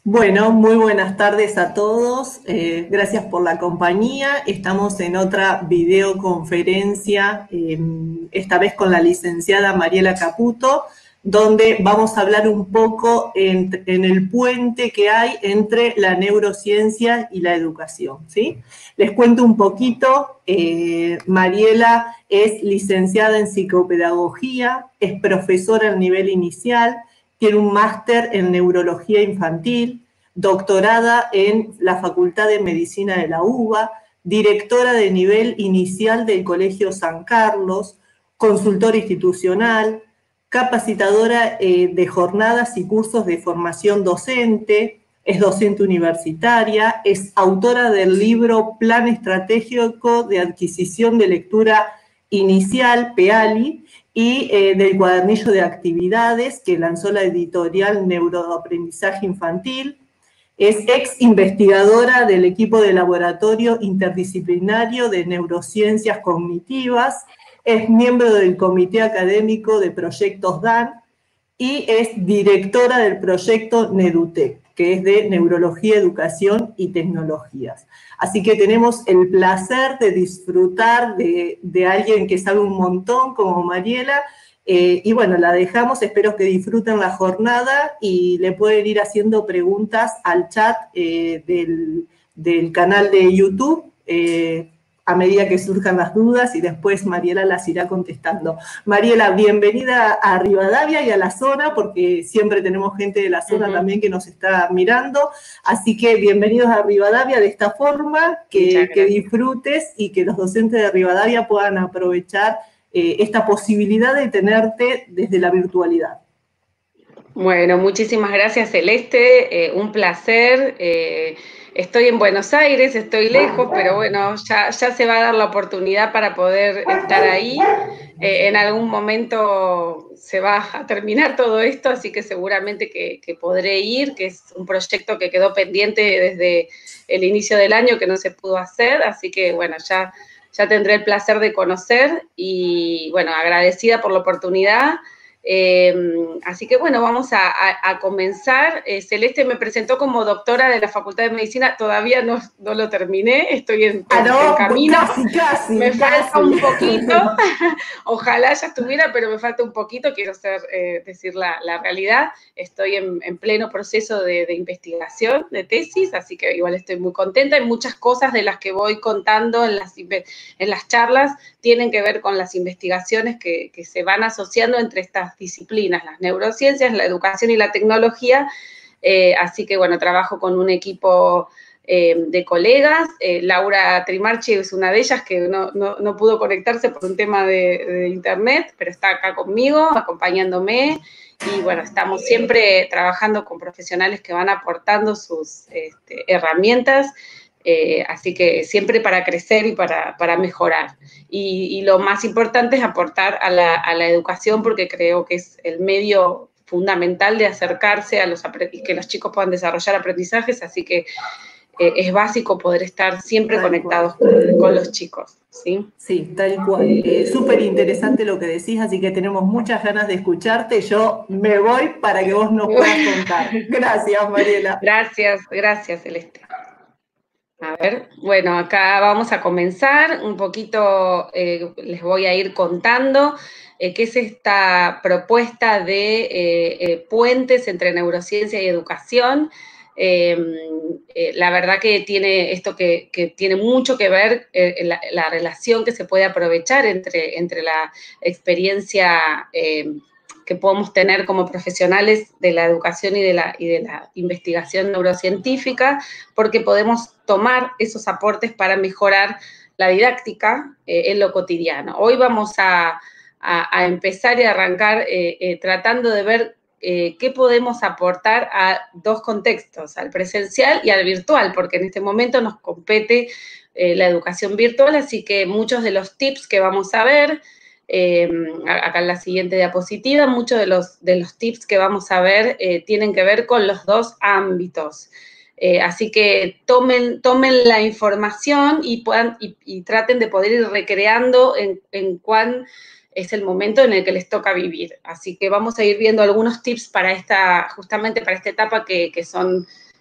Bueno, muy buenas tardes a todos. Gracias por la compañía. Estamos en otra videoconferencia, esta vez con la licenciada Mariela Caputo, donde vamos a hablar un poco en el puente que hay entre la neurociencia y la educación, ¿sí? Les cuento un poquito. Mariela es licenciada en psicopedagogía, es profesora al nivel inicial, tiene un máster en neurología infantil, doctorada en la Facultad de Medicina de la UBA, directora de nivel inicial del Colegio San Carlos, consultora institucional, capacitadora de jornadas y cursos de formación docente, es docente universitaria, es autora del libro Plan Estratégico de Adquisición de Lectura Inicial, PEALI, y del cuadernillo de actividades que lanzó la editorial Neuroaprendizaje Infantil. Es ex investigadora del equipo de laboratorio interdisciplinario de neurociencias cognitivas, es miembro del comité académico de proyectos DAN y es directora del proyecto NEDUTEC, que es de Neurología, Educación y Tecnologías. Así que tenemos el placer de disfrutar de alguien que sabe un montón como Mariela. Y bueno, la dejamos, espero que disfruten la jornada y le pueden ir haciendo preguntas al chat del canal de YouTube a medida que surjan las dudas y después Mariela las irá contestando. Mariela, bienvenida a Rivadavia y a la zona, porque siempre tenemos gente de la zona también que nos está mirando. Así que bienvenidos a Rivadavia de esta forma, que disfrutes y que los docentes de Rivadavia puedan aprovechar esta posibilidad de tenerte desde la virtualidad. Bueno, muchísimas gracias, Celeste. Un placer. Estoy en Buenos Aires, estoy lejos, pero bueno, ya se va a dar la oportunidad para poder estar ahí. En algún momento se va a terminar todo esto, así que seguramente que podré ir, que es un proyecto que quedó pendiente desde el inicio del año que no se pudo hacer, así que bueno, ya tendré el placer de conocer y bueno, agradecida por la oportunidad. Así que bueno, vamos a comenzar. Celeste me presentó como doctora de la Facultad de Medicina, todavía no lo terminé, estoy en camino. Casi. Me falta un poquito, ojalá ya estuviera, pero me falta un poquito, quiero decir la realidad. Estoy en pleno proceso de investigación, de tesis, así que igual estoy muy contenta. Hay muchas cosas de las que voy contando en las charlas tienen que ver con las investigaciones que se van asociando entre estas disciplinas, las neurociencias, la educación y la tecnología. Así que, bueno, trabajo con un equipo de colegas. Laura Trimarchi es una de ellas que no pudo conectarse por un tema de internet, pero está acá conmigo, acompañándome. Y bueno, estamos siempre trabajando con profesionales que van aportando sus herramientas. Así que siempre para crecer y para mejorar. Y lo más importante es aportar a la educación, porque creo que es el medio fundamental de acercarse a y que los chicos puedan desarrollar aprendizajes, así que es básico poder estar siempre conectados con los chicos, ¿sí? Sí, tal cual. Súper interesante lo que decís, así que tenemos muchas ganas de escucharte. Yo me voy para que vos nos puedas contar. Gracias, Mariela. Gracias, Celeste. A ver, bueno, acá vamos a comenzar un poquito, les voy a ir contando qué es esta propuesta de puentes entre neurociencia y educación. La verdad que tiene esto que tiene mucho que ver la relación que se puede aprovechar entre la experiencia que podemos tener como profesionales de la educación y de la investigación neurocientífica, porque podemos tomar esos aportes para mejorar la didáctica en lo cotidiano. Hoy vamos a empezar y arrancar tratando de ver qué podemos aportar a dos contextos, al presencial y al virtual, porque en este momento nos compete la educación virtual, así que muchos de los tips que vamos a ver, acá en la siguiente diapositiva, muchos de los tips que vamos a ver tienen que ver con los dos ámbitos. Así que tomen la información y traten de poder ir recreando en cuán es el momento en el que les toca vivir. Así que vamos a ir viendo algunos tips justamente para esta etapa que son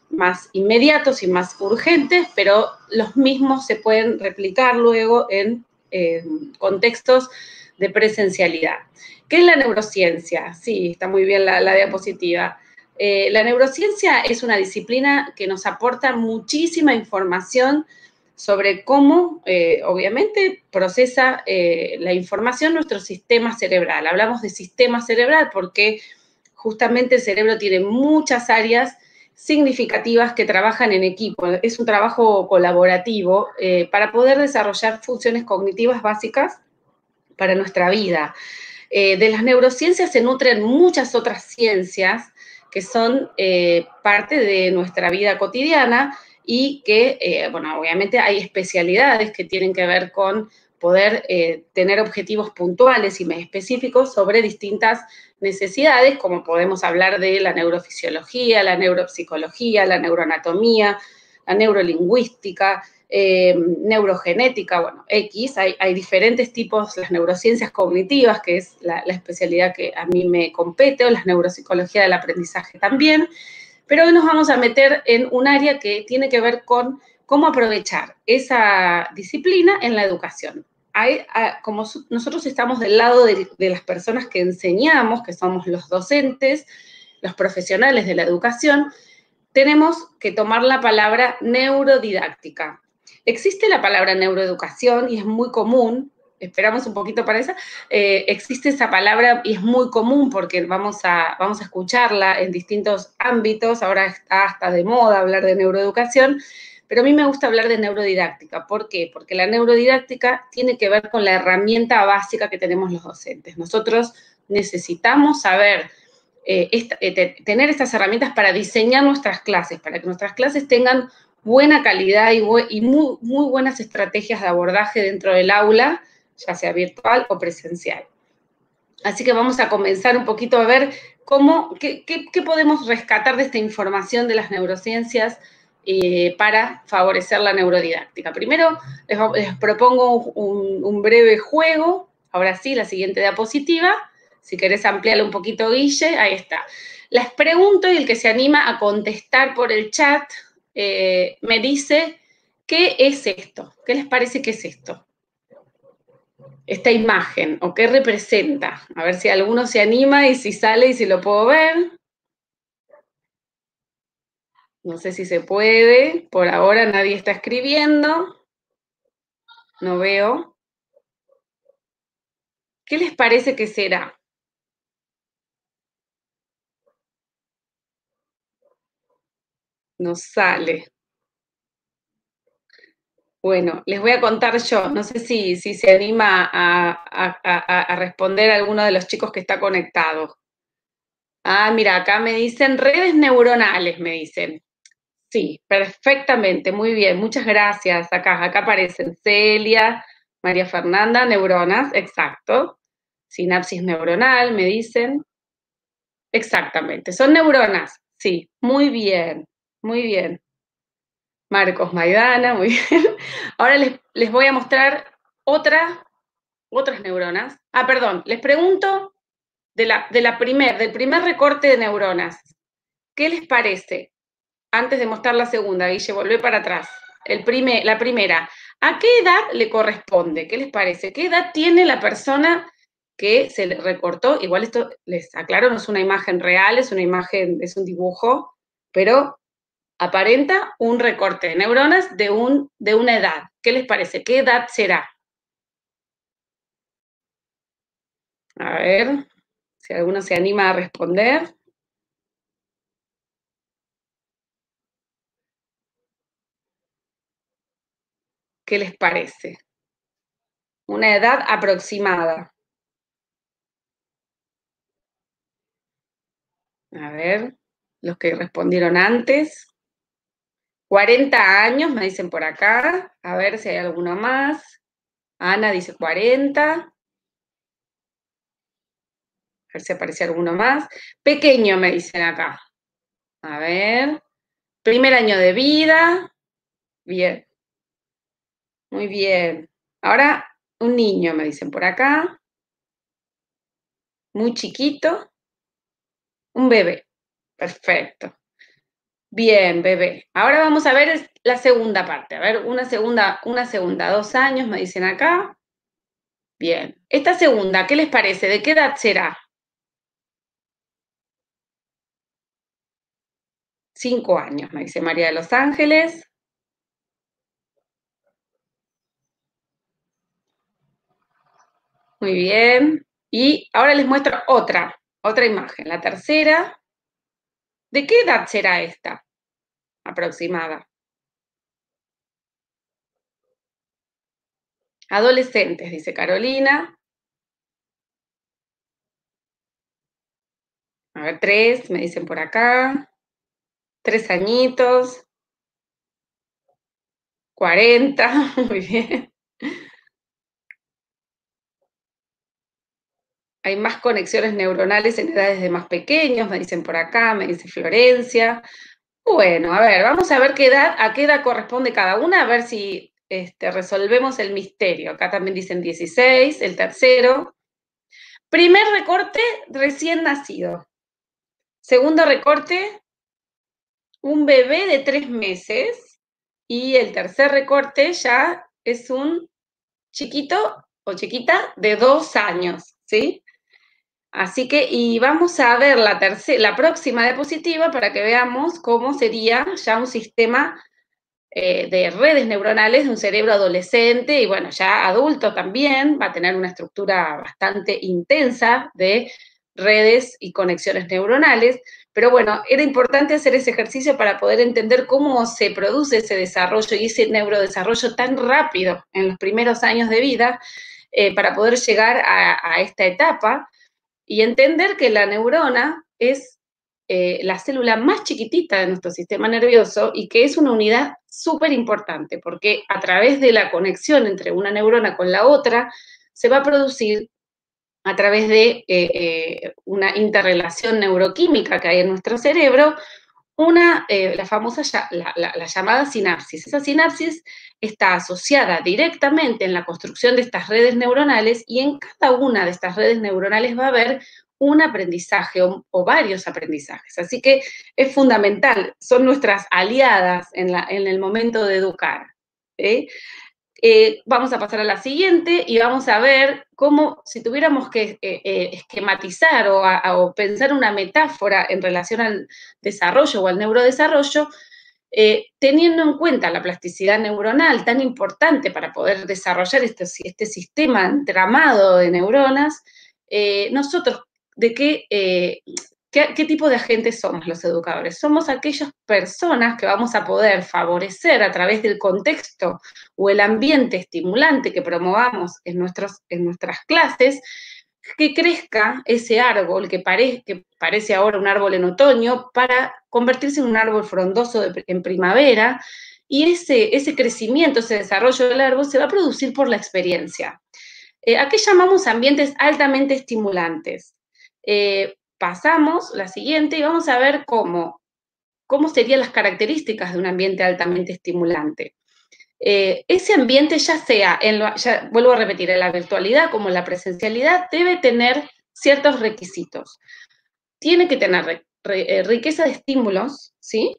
más inmediatos y más urgentes, pero los mismos se pueden replicar luego en contextos de presencialidad. ¿Qué es la neurociencia? Sí, está muy bien la diapositiva. La neurociencia es una disciplina que nos aporta muchísima información sobre cómo, obviamente, procesa la información nuestro sistema cerebral. Hablamos de sistema cerebral porque justamente el cerebro tiene muchas áreas significativas que trabajan en equipo. Es un trabajo colaborativo para poder desarrollar funciones cognitivas básicas para nuestra vida. De las neurociencias se nutren muchas otras ciencias que son parte de nuestra vida cotidiana y que, bueno, obviamente hay especialidades que tienen que ver con poder tener objetivos puntuales y específicos sobre distintas necesidades, como podemos hablar de la neurofisiología, la neuropsicología, la neuroanatomía, la neurolingüística, neurogenética, bueno, X, hay diferentes tipos, las neurociencias cognitivas, que es la especialidad que a mí me compete, o la neuropsicología del aprendizaje también, pero hoy nos vamos a meter en un área que tiene que ver con cómo aprovechar esa disciplina en la educación. Como nosotros estamos del lado de las personas que enseñamos, que somos los docentes, los profesionales de la educación, tenemos que tomar la palabra neurodidáctica. Existe la palabra neuroeducación y es muy común, esperamos un poquito para esa, existe esa palabra y es muy común porque vamos a escucharla en distintos ámbitos, ahora está hasta de moda hablar de neuroeducación, pero a mí me gusta hablar de neurodidáctica. ¿Por qué? Porque la neurodidáctica tiene que ver con la herramienta básica que tenemos los docentes. Nosotros necesitamos saber tener estas herramientas para diseñar nuestras clases, para que nuestras clases tengan buena calidad y muy buenas estrategias de abordaje dentro del aula, ya sea virtual o presencial. Así que vamos a comenzar un poquito a ver qué podemos rescatar de esta información de las neurociencias para favorecer la neurodidáctica. Primero, les propongo un breve juego. Ahora sí, la siguiente diapositiva. Si querés ampliarlo un poquito, Guille, ahí está. Les pregunto y el que se anima a contestar por el chat me dice, ¿qué es esto? ¿Qué les parece que es esto? Esta imagen, o qué representa. A ver si alguno se anima y si sale y si lo puedo ver. No sé si se puede. Por ahora nadie está escribiendo. No veo. ¿Qué les parece que será? No sale. Bueno, les voy a contar yo. No sé si se anima a responder alguno de los chicos que está conectado. Ah, mira, acá me dicen redes neuronales, me dicen. Sí, perfectamente, muy bien, muchas gracias. Acá aparecen Celia, María Fernanda, neuronas, exacto. Sinapsis neuronal, me dicen. Exactamente, son neuronas, sí, muy bien, muy bien. Marcos Maidana, muy bien. Ahora les voy a mostrar otras neuronas. Ah, perdón, les pregunto del primer recorte de neuronas. ¿Qué les parece? Antes de mostrar la segunda, Guille, volvé para atrás. La primera, ¿a qué edad le corresponde? ¿Qué les parece? ¿Qué edad tiene la persona que se le recortó? Igual esto, les aclaro, no es una imagen real, es una imagen, es un dibujo, pero aparenta un recorte de neuronas de una edad. ¿Qué les parece? ¿Qué edad será? A ver, si alguno se anima a responder. ¿Qué les parece? Una edad aproximada. A ver, los que respondieron antes. 40 años, me dicen por acá. A ver si hay alguno más. Ana dice 40. A ver si aparece alguno más. Pequeño, me dicen acá. A ver. Primer año de vida. Bien. Muy bien. Ahora, un niño, me dicen por acá. Muy chiquito. Un bebé. Perfecto. Bien, bebé. Ahora vamos a ver la segunda parte. A ver, una segunda, 2 años, me dicen acá. Bien. Esta segunda, ¿qué les parece? ¿De qué edad será? 5 años, me dice María de los Ángeles. Muy bien. Y ahora les muestro otra imagen. La tercera. ¿De qué edad será esta aproximada? Adolescentes, dice Carolina. A ver, 3, me dicen por acá. 3 añitos. 40, muy bien. Hay más conexiones neuronales en edades de más pequeños, me dicen por acá, me dice Florencia. Bueno, a ver, vamos a ver a qué edad corresponde cada una, a ver si resolvemos el misterio. Acá también dicen 16, el tercero. Primer recorte, recién nacido. Segundo recorte, un bebé de 3 meses. Y el tercer recorte ya es un chiquito o chiquita de 2 años, ¿sí? Así que, y vamos a ver la próxima diapositiva para que veamos cómo sería ya un sistema de redes neuronales de un cerebro adolescente y bueno, ya adulto también, va a tener una estructura bastante intensa de redes y conexiones neuronales, pero bueno, era importante hacer ese ejercicio para poder entender cómo se produce ese desarrollo y ese neurodesarrollo tan rápido en los primeros años de vida para poder llegar a esta etapa y entender que la neurona es la célula más chiquitita de nuestro sistema nervioso y que es una unidad súper importante, porque a través de la conexión entre una neurona con la otra, se va a producir a través de una interrelación neuroquímica que hay en nuestro cerebro, la famosa, la llamada sinapsis. Esa sinapsis está asociada directamente en la construcción de estas redes neuronales y en cada una de estas redes neuronales va a haber un aprendizaje o varios aprendizajes. Así que es fundamental, son nuestras aliadas en el momento de educar. ¿Sí? Vamos a pasar a la siguiente y vamos a ver cómo, si tuviéramos que esquematizar o pensar una metáfora en relación al desarrollo o al neurodesarrollo, teniendo en cuenta la plasticidad neuronal tan importante para poder desarrollar este sistema entramado de neuronas, nosotros, ¿qué tipo de agentes somos los educadores? Somos aquellas personas que vamos a poder favorecer a través del contexto o el ambiente estimulante que promovamos en nuestras clases, que crezca ese árbol que parece ahora un árbol en otoño para convertirse en un árbol frondoso en primavera, y ese crecimiento, ese desarrollo del árbol se va a producir por la experiencia. ¿A qué llamamos ambientes altamente estimulantes? Pasamos la siguiente y vamos a ver cómo serían las características de un ambiente altamente estimulante. Ese ambiente, vuelvo a repetir, en la virtualidad como en la presencialidad, debe tener ciertos requisitos. Tiene que tener riqueza de estímulos, ¿sí?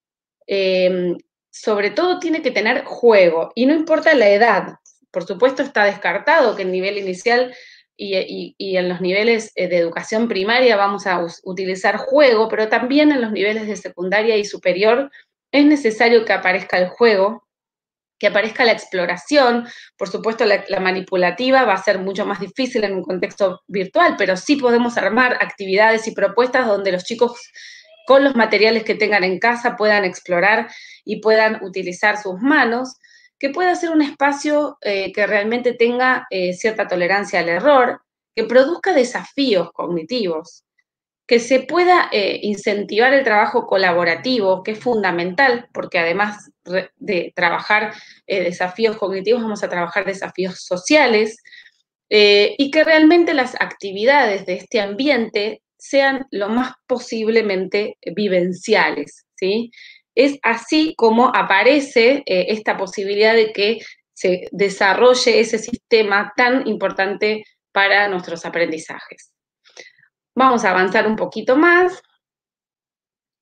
Sobre todo tiene que tener juego, y no importa la edad. Por supuesto está descartado que en nivel inicial y en los niveles de educación primaria vamos a utilizar juego, pero también en los niveles de secundaria y superior es necesario que aparezca el juego, que aparezca la exploración. Por supuesto, la manipulativa va a ser mucho más difícil en un contexto virtual, pero sí podemos armar actividades y propuestas donde los chicos, con los materiales que tengan en casa, puedan explorar y puedan utilizar sus manos, que pueda ser un espacio que realmente tenga cierta tolerancia al error, que produzca desafíos cognitivos, que se pueda incentivar el trabajo colaborativo, que es fundamental, porque además de trabajar desafíos cognitivos, vamos a trabajar desafíos sociales, y que realmente las actividades de este ambiente sean lo más posiblemente vivenciales, ¿sí? Es así como aparece esta posibilidad de que se desarrolle ese sistema tan importante para nuestros aprendizajes. Vamos a avanzar un poquito más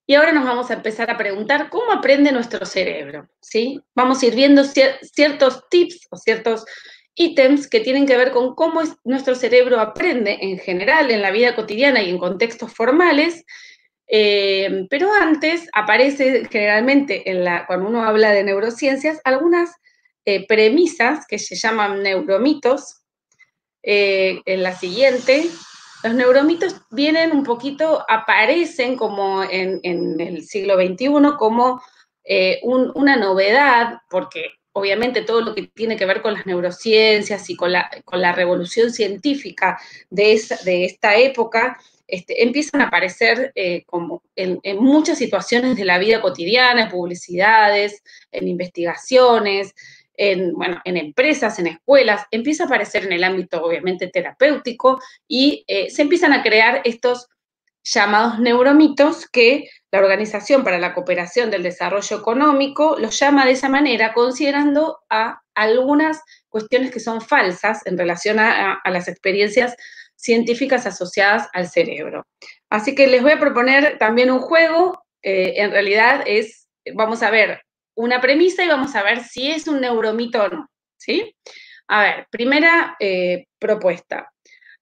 Y ahora nos vamos a empezar a preguntar cómo aprende nuestro cerebro, ¿sí? Vamos a ir viendo ciertos tips o ciertos ítems que tienen que ver con cómo nuestro cerebro aprende en general en la vida cotidiana y en contextos formales, pero antes aparece generalmente cuando uno habla de neurociencias algunas premisas que se llaman neuromitos. En la siguiente, los neuromitos vienen un poquito, aparecen como en el siglo XXI como una novedad, porque obviamente todo lo que tiene que ver con las neurociencias y con la revolución científica de esta época, empiezan a aparecer como en muchas situaciones de la vida cotidiana, en publicidades, en investigaciones, en empresas, en escuelas, empieza a aparecer en el ámbito obviamente terapéutico y se empiezan a crear estos llamados neuromitos que la Organización para la Cooperación del Desarrollo Económico los llama de esa manera, considerando a algunas cuestiones que son falsas en relación a las experiencias científicas asociadas al cerebro. Así que les voy a proponer también un juego, en realidad vamos a ver una premisa y vamos a ver si es un neuromito o no, ¿sí? A ver, primera propuesta.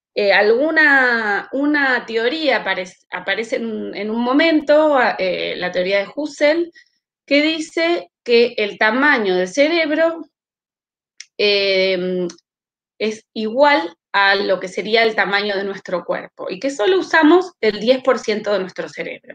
Una teoría aparece en un momento, la teoría de Husserl, que dice que el tamaño del cerebro es igual a lo que sería el tamaño de nuestro cuerpo y que solo usamos el 10% de nuestro cerebro.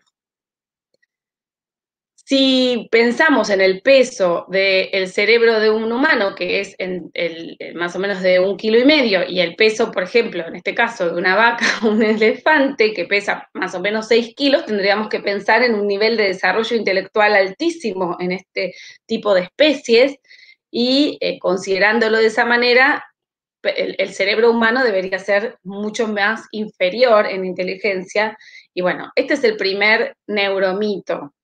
Si pensamos en el peso del cerebro de un humano, que es más o menos de 1,5 kilos, y el peso, por ejemplo, en este caso, de una vaca o un elefante, que pesa más o menos 6 kilos, tendríamos que pensar en un nivel de desarrollo intelectual altísimo en este tipo de especies, y considerándolo de esa manera, el cerebro humano debería ser mucho más inferior en inteligencia. Y bueno, este es el primer neuromito.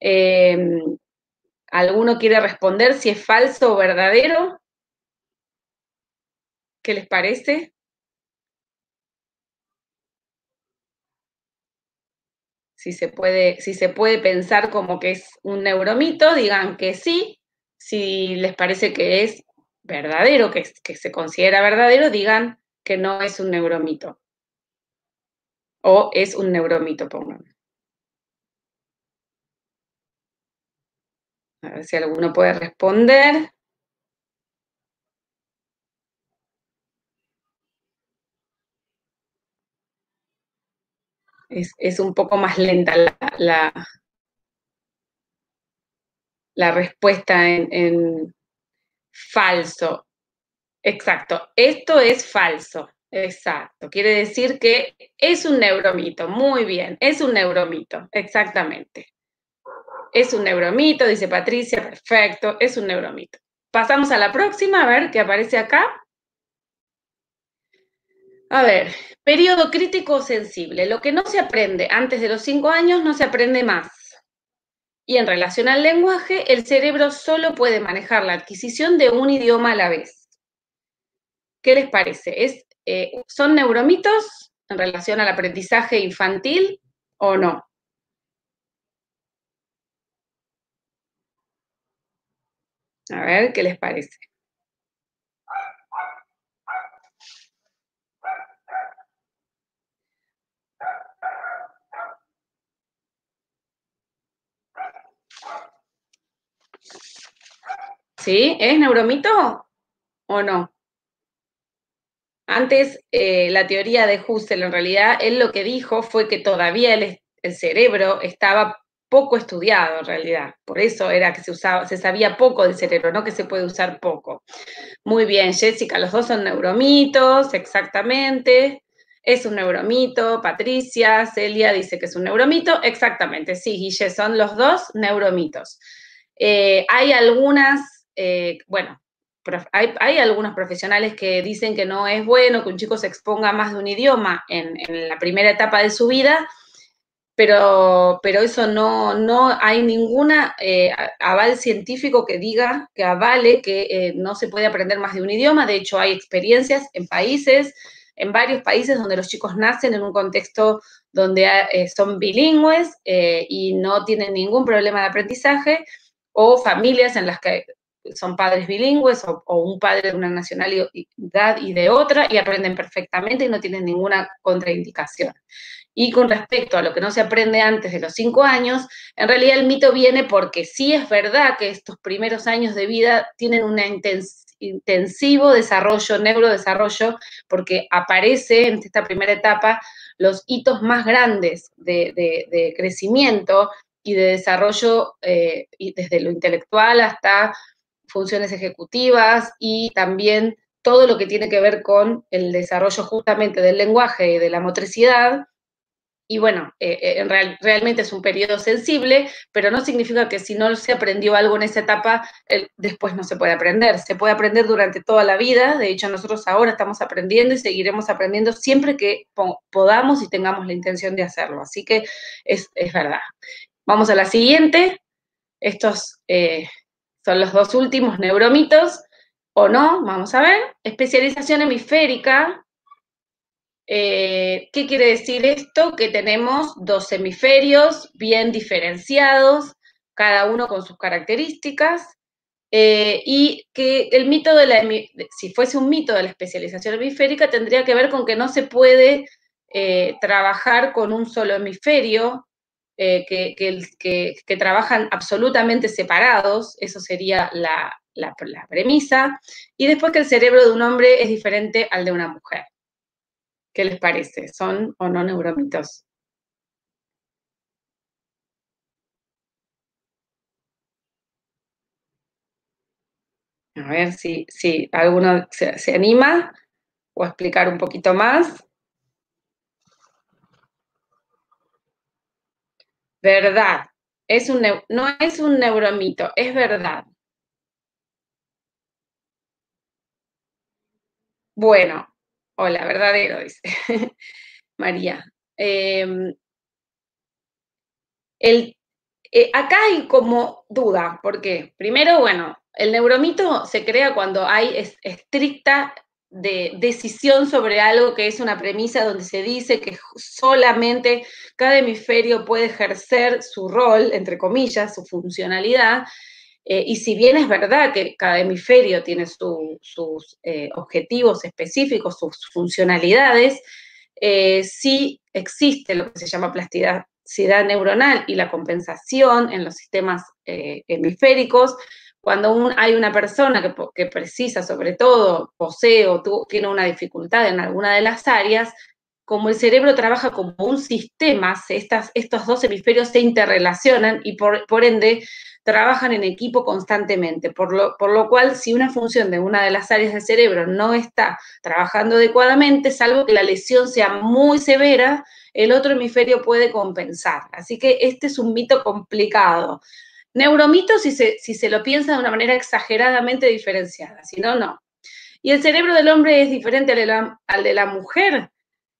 ¿Alguno quiere responder si es falso o verdadero? ¿Qué les parece? Si se puede pensar como que es un neuromito, digan que sí. Si les parece que es verdadero, que se considera verdadero, digan que no es un neuromito. O es un neuromito, pongan. A ver si alguno puede responder. Es un poco más lenta la respuesta en falso. Exacto, esto es falso. Exacto, quiere decir que es un neuromito. Muy bien, es un neuromito, exactamente. Es un neuromito, dice Patricia, perfecto, es un neuromito. Pasamos a la próxima, a ver qué aparece acá. A ver, periodo crítico sensible. Lo que no se aprende antes de los 5 años no se aprende más. Y en relación al lenguaje, el cerebro solo puede manejar la adquisición de un idioma a la vez. ¿Qué les parece? ¿Son neuromitos en relación al aprendizaje infantil o no? A ver, ¿qué les parece? ¿Sí? ¿Es neuromito o no? Antes, la teoría de Husserl, en realidad, él lo que dijo fue que todavía el cerebro estaba poco estudiado, en realidad. Por eso era que se sabía poco del cerebro, no que se puede usar poco. Muy bien, Jessica, los dos son neuromitos, exactamente. Es un neuromito. Patricia, Celia dice que es un neuromito. Exactamente, sí, Guille, son los dos neuromitos. Hay algunas, hay algunos profesionales que dicen que no es bueno que un chico se exponga más de un idioma en la primera etapa de su vida, pero eso no hay ninguna aval científico que diga, que avale que no se puede aprender más de un idioma. De hecho, hay experiencias en países en varios países donde los chicos nacen en un contexto donde son bilingües y no tienen ningún problema de aprendizaje, o familias en las que son padres bilingües o un padre de una nacionalidad y de otra y aprenden perfectamente y no tienen ninguna contraindicación. Y con respecto a lo que no se aprende antes de los 5 años, en realidad el mito viene porque sí es verdad que estos primeros años de vida tienen un intensivo desarrollo, neurodesarrollo, porque aparece en esta primera etapa los hitos más grandes de crecimiento y de desarrollo, y desde lo intelectual hasta funciones ejecutivas y también todo lo que tiene que ver con el desarrollo justamente del lenguaje y de la motricidad. Y bueno, realmente es un periodo sensible, pero no significa que si no se aprendió algo en esa etapa, después no se puede aprender. Se puede aprender durante toda la vida. De hecho, nosotros ahora estamos aprendiendo y seguiremos aprendiendo siempre que podamos y tengamos la intención de hacerlo. Así que es verdad. Vamos a la siguiente. Estos son los dos últimos neuromitos, o no, vamos a ver. Especialización hemisférica. ¿Qué quiere decir esto? Que tenemos dos hemisferios bien diferenciados, cada uno con sus características, y que el mito si fuese un mito de la especialización hemisférica, tendría que ver con que no se puede trabajar con un solo hemisferio, que trabajan absolutamente separados, eso sería la premisa, y después que el cerebro de un hombre es diferente al de una mujer. ¿Qué les parece? ¿Son o no neuromitos? A ver si alguno se anima o a explicar un poquito más. Verdad. No es un neuromito, es verdad. Bueno, hola, verdadero, dice María. Acá hay como duda, porque primero, bueno, el neuromito se crea cuando hay estricta decisión sobre algo que es una premisa donde se dice que solamente cada hemisferio puede ejercer su rol, entre comillas, su funcionalidad, y si bien es verdad que cada hemisferio tiene sus objetivos específicos, sus funcionalidades, sí existe lo que se llama plasticidad neuronal y la compensación en los sistemas hemisféricos. Cuando hay una persona que precisa, sobre todo, posee o tiene una dificultad en alguna de las áreas, como el cerebro trabaja como un sistema, estos dos hemisferios se interrelacionan y por ende trabajan en equipo constantemente, por lo cual si una función de una de las áreas del cerebro no está trabajando adecuadamente, salvo que la lesión sea muy severa, el otro hemisferio puede compensar. Así que este es un mito complicado. Neuromito si se lo piensa de una manera exageradamente diferenciada, si no, no. ¿Y el cerebro del hombre es diferente al de la mujer?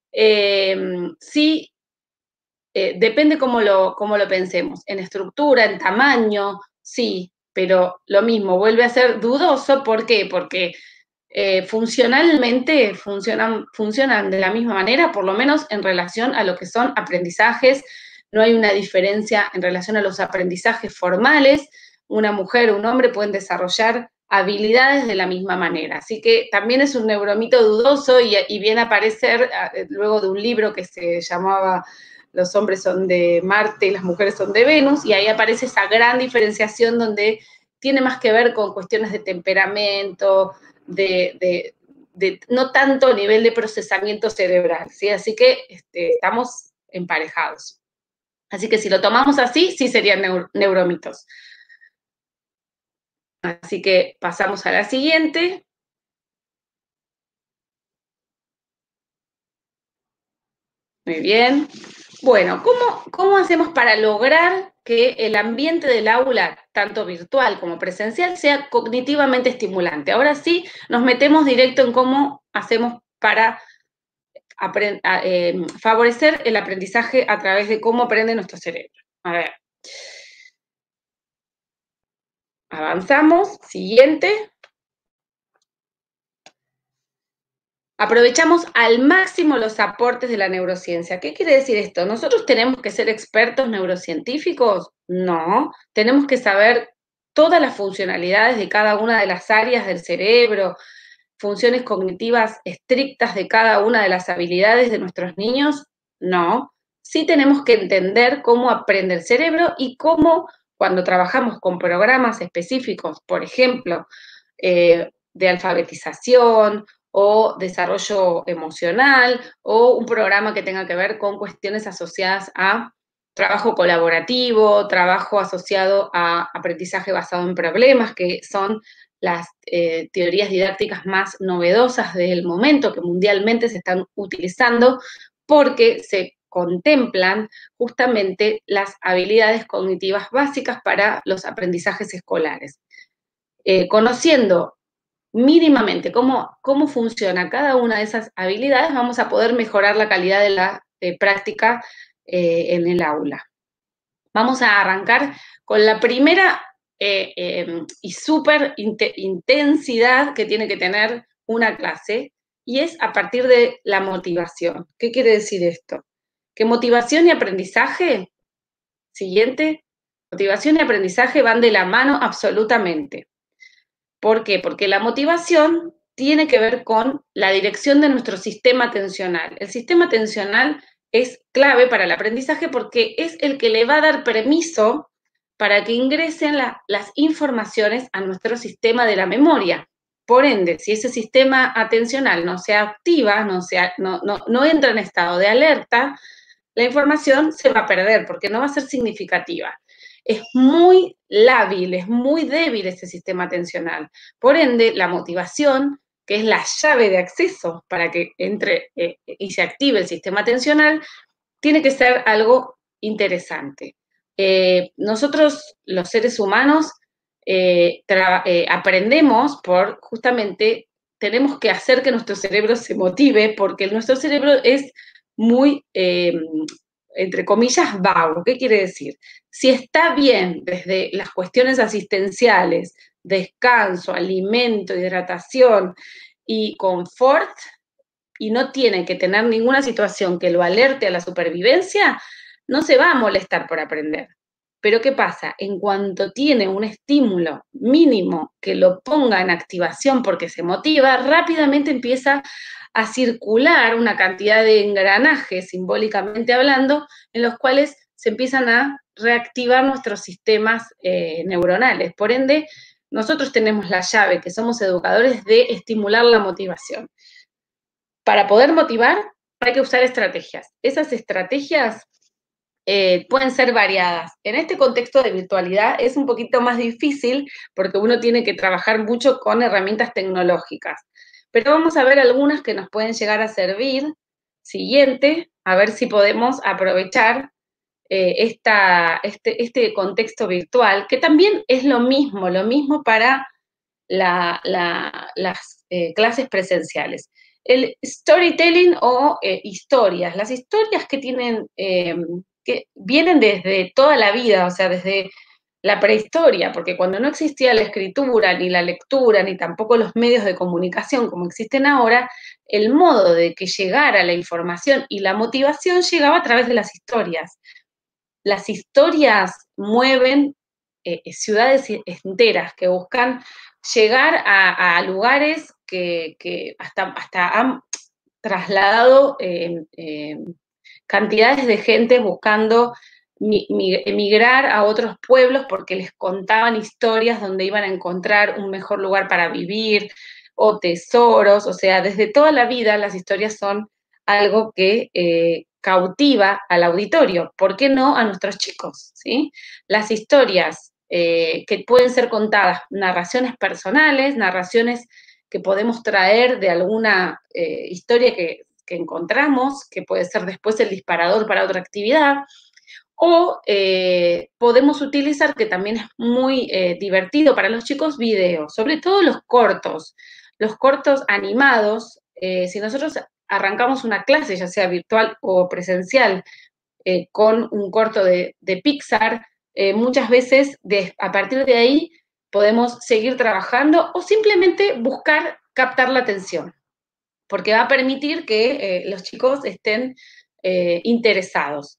Sí, depende cómo lo pensemos. En estructura, en tamaño, sí, pero lo mismo, vuelve a ser dudoso. ¿Por qué? Porque funcionalmente funcionan de la misma manera, por lo menos en relación a lo que son aprendizajes. No hay una diferencia en relación a los aprendizajes formales. Una mujer o un hombre pueden desarrollar habilidades de la misma manera. Así que también es un neuromito dudoso y viene a aparecer luego de un libro que se llamaba Los hombres son de Marte y las mujeres son de Venus, y ahí aparece esa gran diferenciación donde tiene más que ver con cuestiones de temperamento, no tanto nivel de procesamiento cerebral, ¿sí? Así que estamos emparejados. Así que si lo tomamos así, sí serían neuromitos. Así que pasamos a la siguiente. Muy bien. Bueno, ¿cómo hacemos para lograr que el ambiente del aula, tanto virtual como presencial, sea cognitivamente estimulante? Ahora sí, nos metemos directo en cómo hacemos para favorecer el aprendizaje a través de cómo aprende nuestro cerebro. A ver. Avanzamos. Siguiente. aprovechamos al máximo los aportes de la neurociencia. ¿Qué quiere decir esto? ¿Nosotros tenemos que ser expertos neurocientíficos? No, tenemos que saber todas las funcionalidades de cada una de las áreas del cerebro, funciones cognitivas estrictas de cada una de las habilidades de nuestros niños. No, sí tenemos que entender cómo aprende el cerebro y cómo, cuando trabajamos con programas específicos, por ejemplo, de alfabetización o desarrollo emocional, o un programa que tenga que ver con cuestiones asociadas a trabajo colaborativo, trabajo asociado a aprendizaje basado en problemas, que son las teorías didácticas más novedosas del momento, que mundialmente se están utilizando porque se contemplan justamente las habilidades cognitivas básicas para los aprendizajes escolares. Conociendo mínimamente cómo funciona cada una de esas habilidades, vamos a poder mejorar la calidad de la práctica en el aula. Vamos a arrancar con la primera y súper intensidad que tiene que tener una clase, y es a partir de la motivación. ¿Qué quiere decir esto? Que motivación y aprendizaje, siguiente, motivación y aprendizaje van de la mano absolutamente. ¿Por qué? Porque la motivación tiene que ver con la dirección de nuestro sistema atencional. El sistema atencional es clave para el aprendizaje porque es el que le va a dar permiso para que ingresen las informaciones a nuestro sistema de la memoria. Por ende, si ese sistema atencional no se activa, no entra en estado de alerta, la información se va a perder porque no va a ser significativa. Es muy lábil, es muy débil ese sistema atencional. Por ende, la motivación, que es la llave de acceso para que entre y se active el sistema atencional, tiene que ser algo interesante. Nosotros, los seres humanos, aprendemos por justamente, tenemos que hacer que nuestro cerebro se motive, porque nuestro cerebro es muy, entre comillas, vago. ¿Qué quiere decir? Si está bien desde las cuestiones asistenciales, descanso, alimento, hidratación y confort, y no tiene que tener ninguna situación que lo alerte a la supervivencia, no se va a molestar por aprender. Pero ¿qué pasa? En cuanto tiene un estímulo mínimo que lo ponga en activación porque se motiva, rápidamente empieza a circular una cantidad de engranajes, simbólicamente hablando, en los cuales se empiezan a reactivar nuestros sistemas neuronales. Por ende, nosotros tenemos la llave, que somos educadores, de estimular la motivación. Para poder motivar hay que usar estrategias. Esas estrategias pueden ser variadas. En este contexto de virtualidad es un poquito más difícil porque uno tiene que trabajar mucho con herramientas tecnológicas. Pero vamos a ver algunas que nos pueden llegar a servir. Siguiente, a ver si podemos aprovechar este contexto virtual, que también es lo mismo para las clases presenciales. El storytelling o historias. Las historias que tienen, que vienen desde toda la vida, o sea, desde la prehistoria, porque cuando no existía la escritura, ni la lectura, ni tampoco los medios de comunicación como existen ahora, el modo de que llegara la información y la motivación llegaba a través de las historias. Las historias mueven ciudades enteras que buscan llegar a lugares que hasta han trasladado cantidades de gente buscando emigrar a otros pueblos porque les contaban historias donde iban a encontrar un mejor lugar para vivir o tesoros. O sea, desde toda la vida las historias son algo que cautiva al auditorio. ¿Por qué no a nuestros chicos? ¿Sí? Las historias que pueden ser contadas, narraciones personales, narraciones que podemos traer de alguna historia que encontramos, que puede ser después el disparador para otra actividad, o podemos utilizar, que también es muy divertido para los chicos, videos, sobre todo los cortos animados. Si nosotros arrancamos una clase, ya sea virtual o presencial, con un corto de Pixar, muchas veces a partir de ahí podemos seguir trabajando o simplemente buscar captar la atención. porque va a permitir que los chicos estén interesados.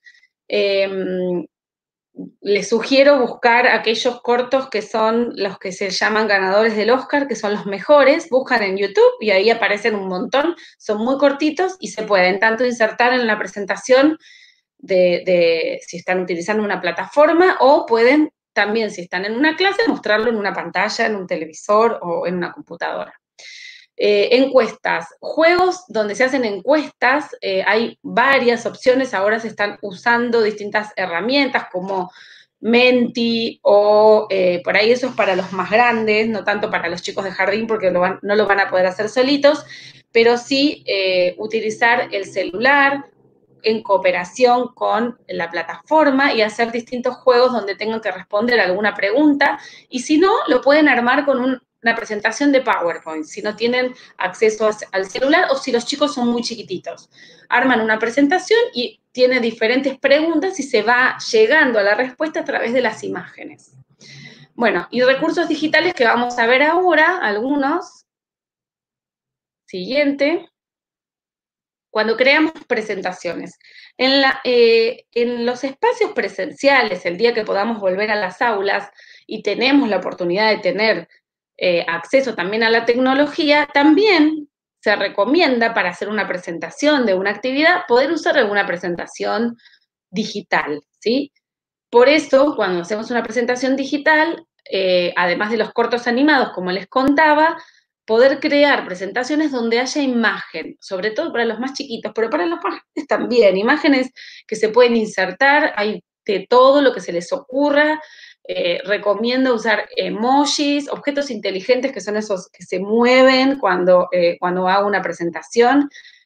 Les sugiero buscar aquellos cortos que son los que se llaman ganadores del Oscar, que son los mejores, buscan en YouTube y ahí aparecen un montón, son muy cortitos y se pueden tanto insertar en la presentación si están utilizando una plataforma o pueden también, si están en una clase, mostrarlo en una pantalla, en un televisor o en una computadora. Encuestas, juegos donde se hacen encuestas, hay varias opciones, ahora se están usando distintas herramientas como Menti o por ahí eso es para los más grandes, no tanto para los chicos de jardín porque no lo van a poder hacer solitos, pero sí utilizar el celular en cooperación con la plataforma y hacer distintos juegos donde tengan que responder alguna pregunta y si no, lo pueden armar con una presentación de PowerPoint, si no tienen acceso al celular o si los chicos son muy chiquititos. Arman una presentación y tiene diferentes preguntas y se va llegando a la respuesta a través de las imágenes. Bueno, y recursos digitales que vamos a ver ahora, algunos. Siguiente. Cuando creamos presentaciones. En los espacios presenciales, el día que podamos volver a las aulas y tenemos la oportunidad de tener acceso también a la tecnología, también se recomienda para hacer una presentación de una actividad, poder usar alguna presentación digital, ¿sí? Por eso, cuando hacemos una presentación digital, además de los cortos animados, como les contaba, poder crear presentaciones donde haya imagen, sobre todo para los más chiquitos, pero para los más grandes también, imágenes que se pueden insertar, hay de todo lo que se les ocurra. Recomiendo usar emojis, objetos inteligentes que son esos que se mueven cuando hago una presentación,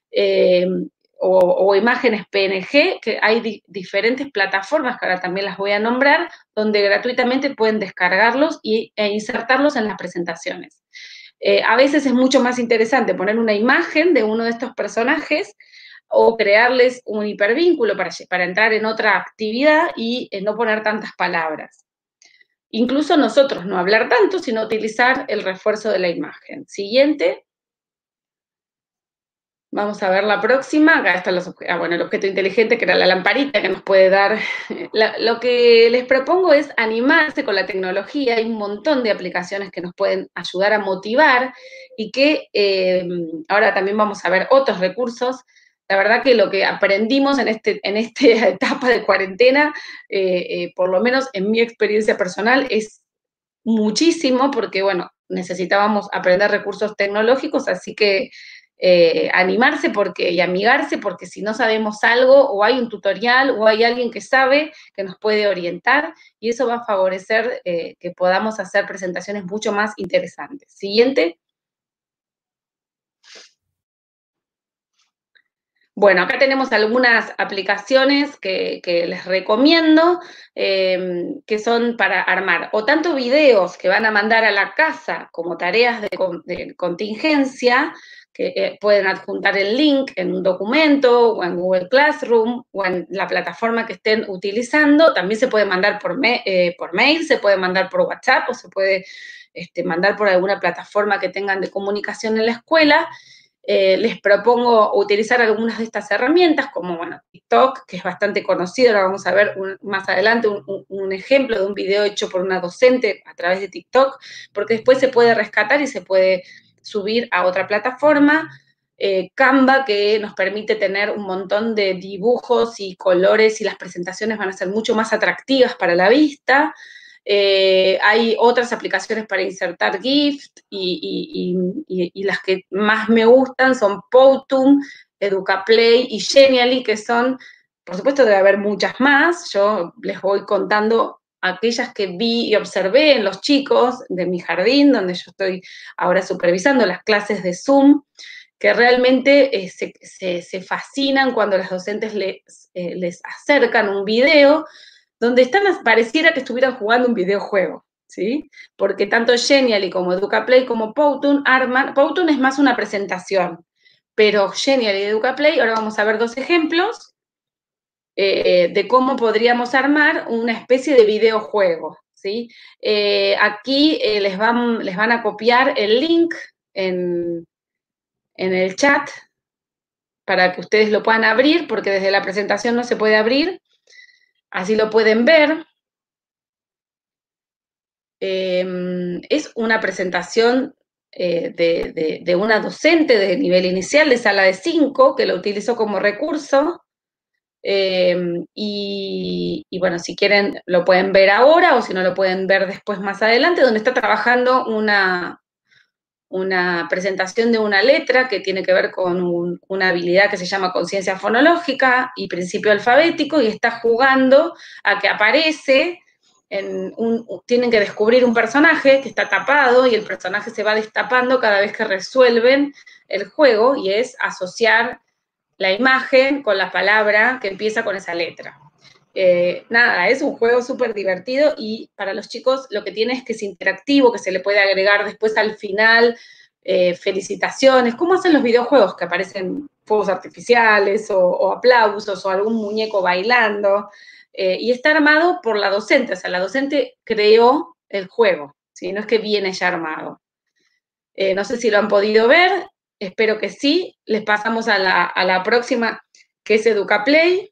o imágenes PNG, que hay diferentes plataformas, que ahora también las voy a nombrar, donde gratuitamente pueden descargarlos e insertarlos en las presentaciones. A veces es mucho más interesante poner una imagen de uno de estos personajes o crearles un hipervínculo para entrar en otra actividad y no poner tantas palabras. Incluso nosotros no hablar tanto, sino utilizar el refuerzo de la imagen. Siguiente. Vamos a ver la próxima. Acá están el objeto inteligente, que era la lamparita que nos puede dar. Lo que les propongo es animarse con la tecnología. Hay un montón de aplicaciones que nos pueden ayudar a motivar y que ahora también vamos a ver otros recursos. La verdad que lo que aprendimos en esta etapa de cuarentena, por lo menos en mi experiencia personal, es muchísimo porque, bueno, necesitábamos aprender recursos tecnológicos, así que animarse y amigarse, porque si no sabemos algo, o hay un tutorial, o hay alguien que sabe, que nos puede orientar, y eso va a favorecer que podamos hacer presentaciones mucho más interesantes. Siguiente. Bueno, acá tenemos algunas aplicaciones que les recomiendo, que son para armar o tanto videos que van a mandar a la casa como tareas de contingencia, que pueden adjuntar el link en un documento o en Google Classroom o en la plataforma que estén utilizando. También se puede mandar por mail, se puede mandar por WhatsApp o se puede mandar por alguna plataforma que tengan de comunicación en la escuela. Les propongo utilizar algunas de estas herramientas, como, bueno, TikTok, que es bastante conocido. Ahora vamos a ver más adelante un ejemplo de un video hecho por una docente a través de TikTok, porque después se puede rescatar y se puede subir a otra plataforma. Canva, que nos permite tener un montón de dibujos y colores y las presentaciones van a ser mucho más atractivas para la vista. Hay otras aplicaciones para insertar GIF y las que más me gustan son Powtoon, Educaplay y Genially, que son, por supuesto debe haber muchas más, yo les voy contando aquellas que vi y observé en los chicos de mi jardín, donde yo estoy ahora supervisando las clases de Zoom, que realmente se fascinan cuando las docentes les acercan un video donde pareciera que estuvieran jugando un videojuego, ¿sí? Porque tanto Genially como Educaplay como Powtoon Powtoon es más una presentación, pero Genially y Educaplay, ahora vamos a ver dos ejemplos de cómo podríamos armar una especie de videojuego, ¿sí? Aquí les van a copiar el link en en el chat para que ustedes lo puedan abrir, porque desde la presentación no se puede abrir. Así lo pueden ver. Es una presentación de una docente de nivel inicial de sala de 5 que lo utilizó como recurso. Y bueno, si quieren lo pueden ver ahora o si no lo pueden ver después más adelante, donde está trabajando una presentación de una letra que tiene que ver con una habilidad que se llama conciencia fonológica y principio alfabético, y está jugando a que aparece, tienen que descubrir un personaje que está tapado y el personaje se va destapando cada vez que resuelven el juego, y es asociar la imagen con la palabra que empieza con esa letra. Nada, es un juego súper divertido y para los chicos lo que tiene es que es interactivo, que se le puede agregar después al final felicitaciones, como hacen los videojuegos, que aparecen fuegos artificiales o aplausos o algún muñeco bailando, y está armado por la docente, o sea, la docente creó el juego, ¿sí? No es que viene ya armado. No sé si lo han podido ver, espero que sí. Les pasamos a la próxima, que es EducaPlay.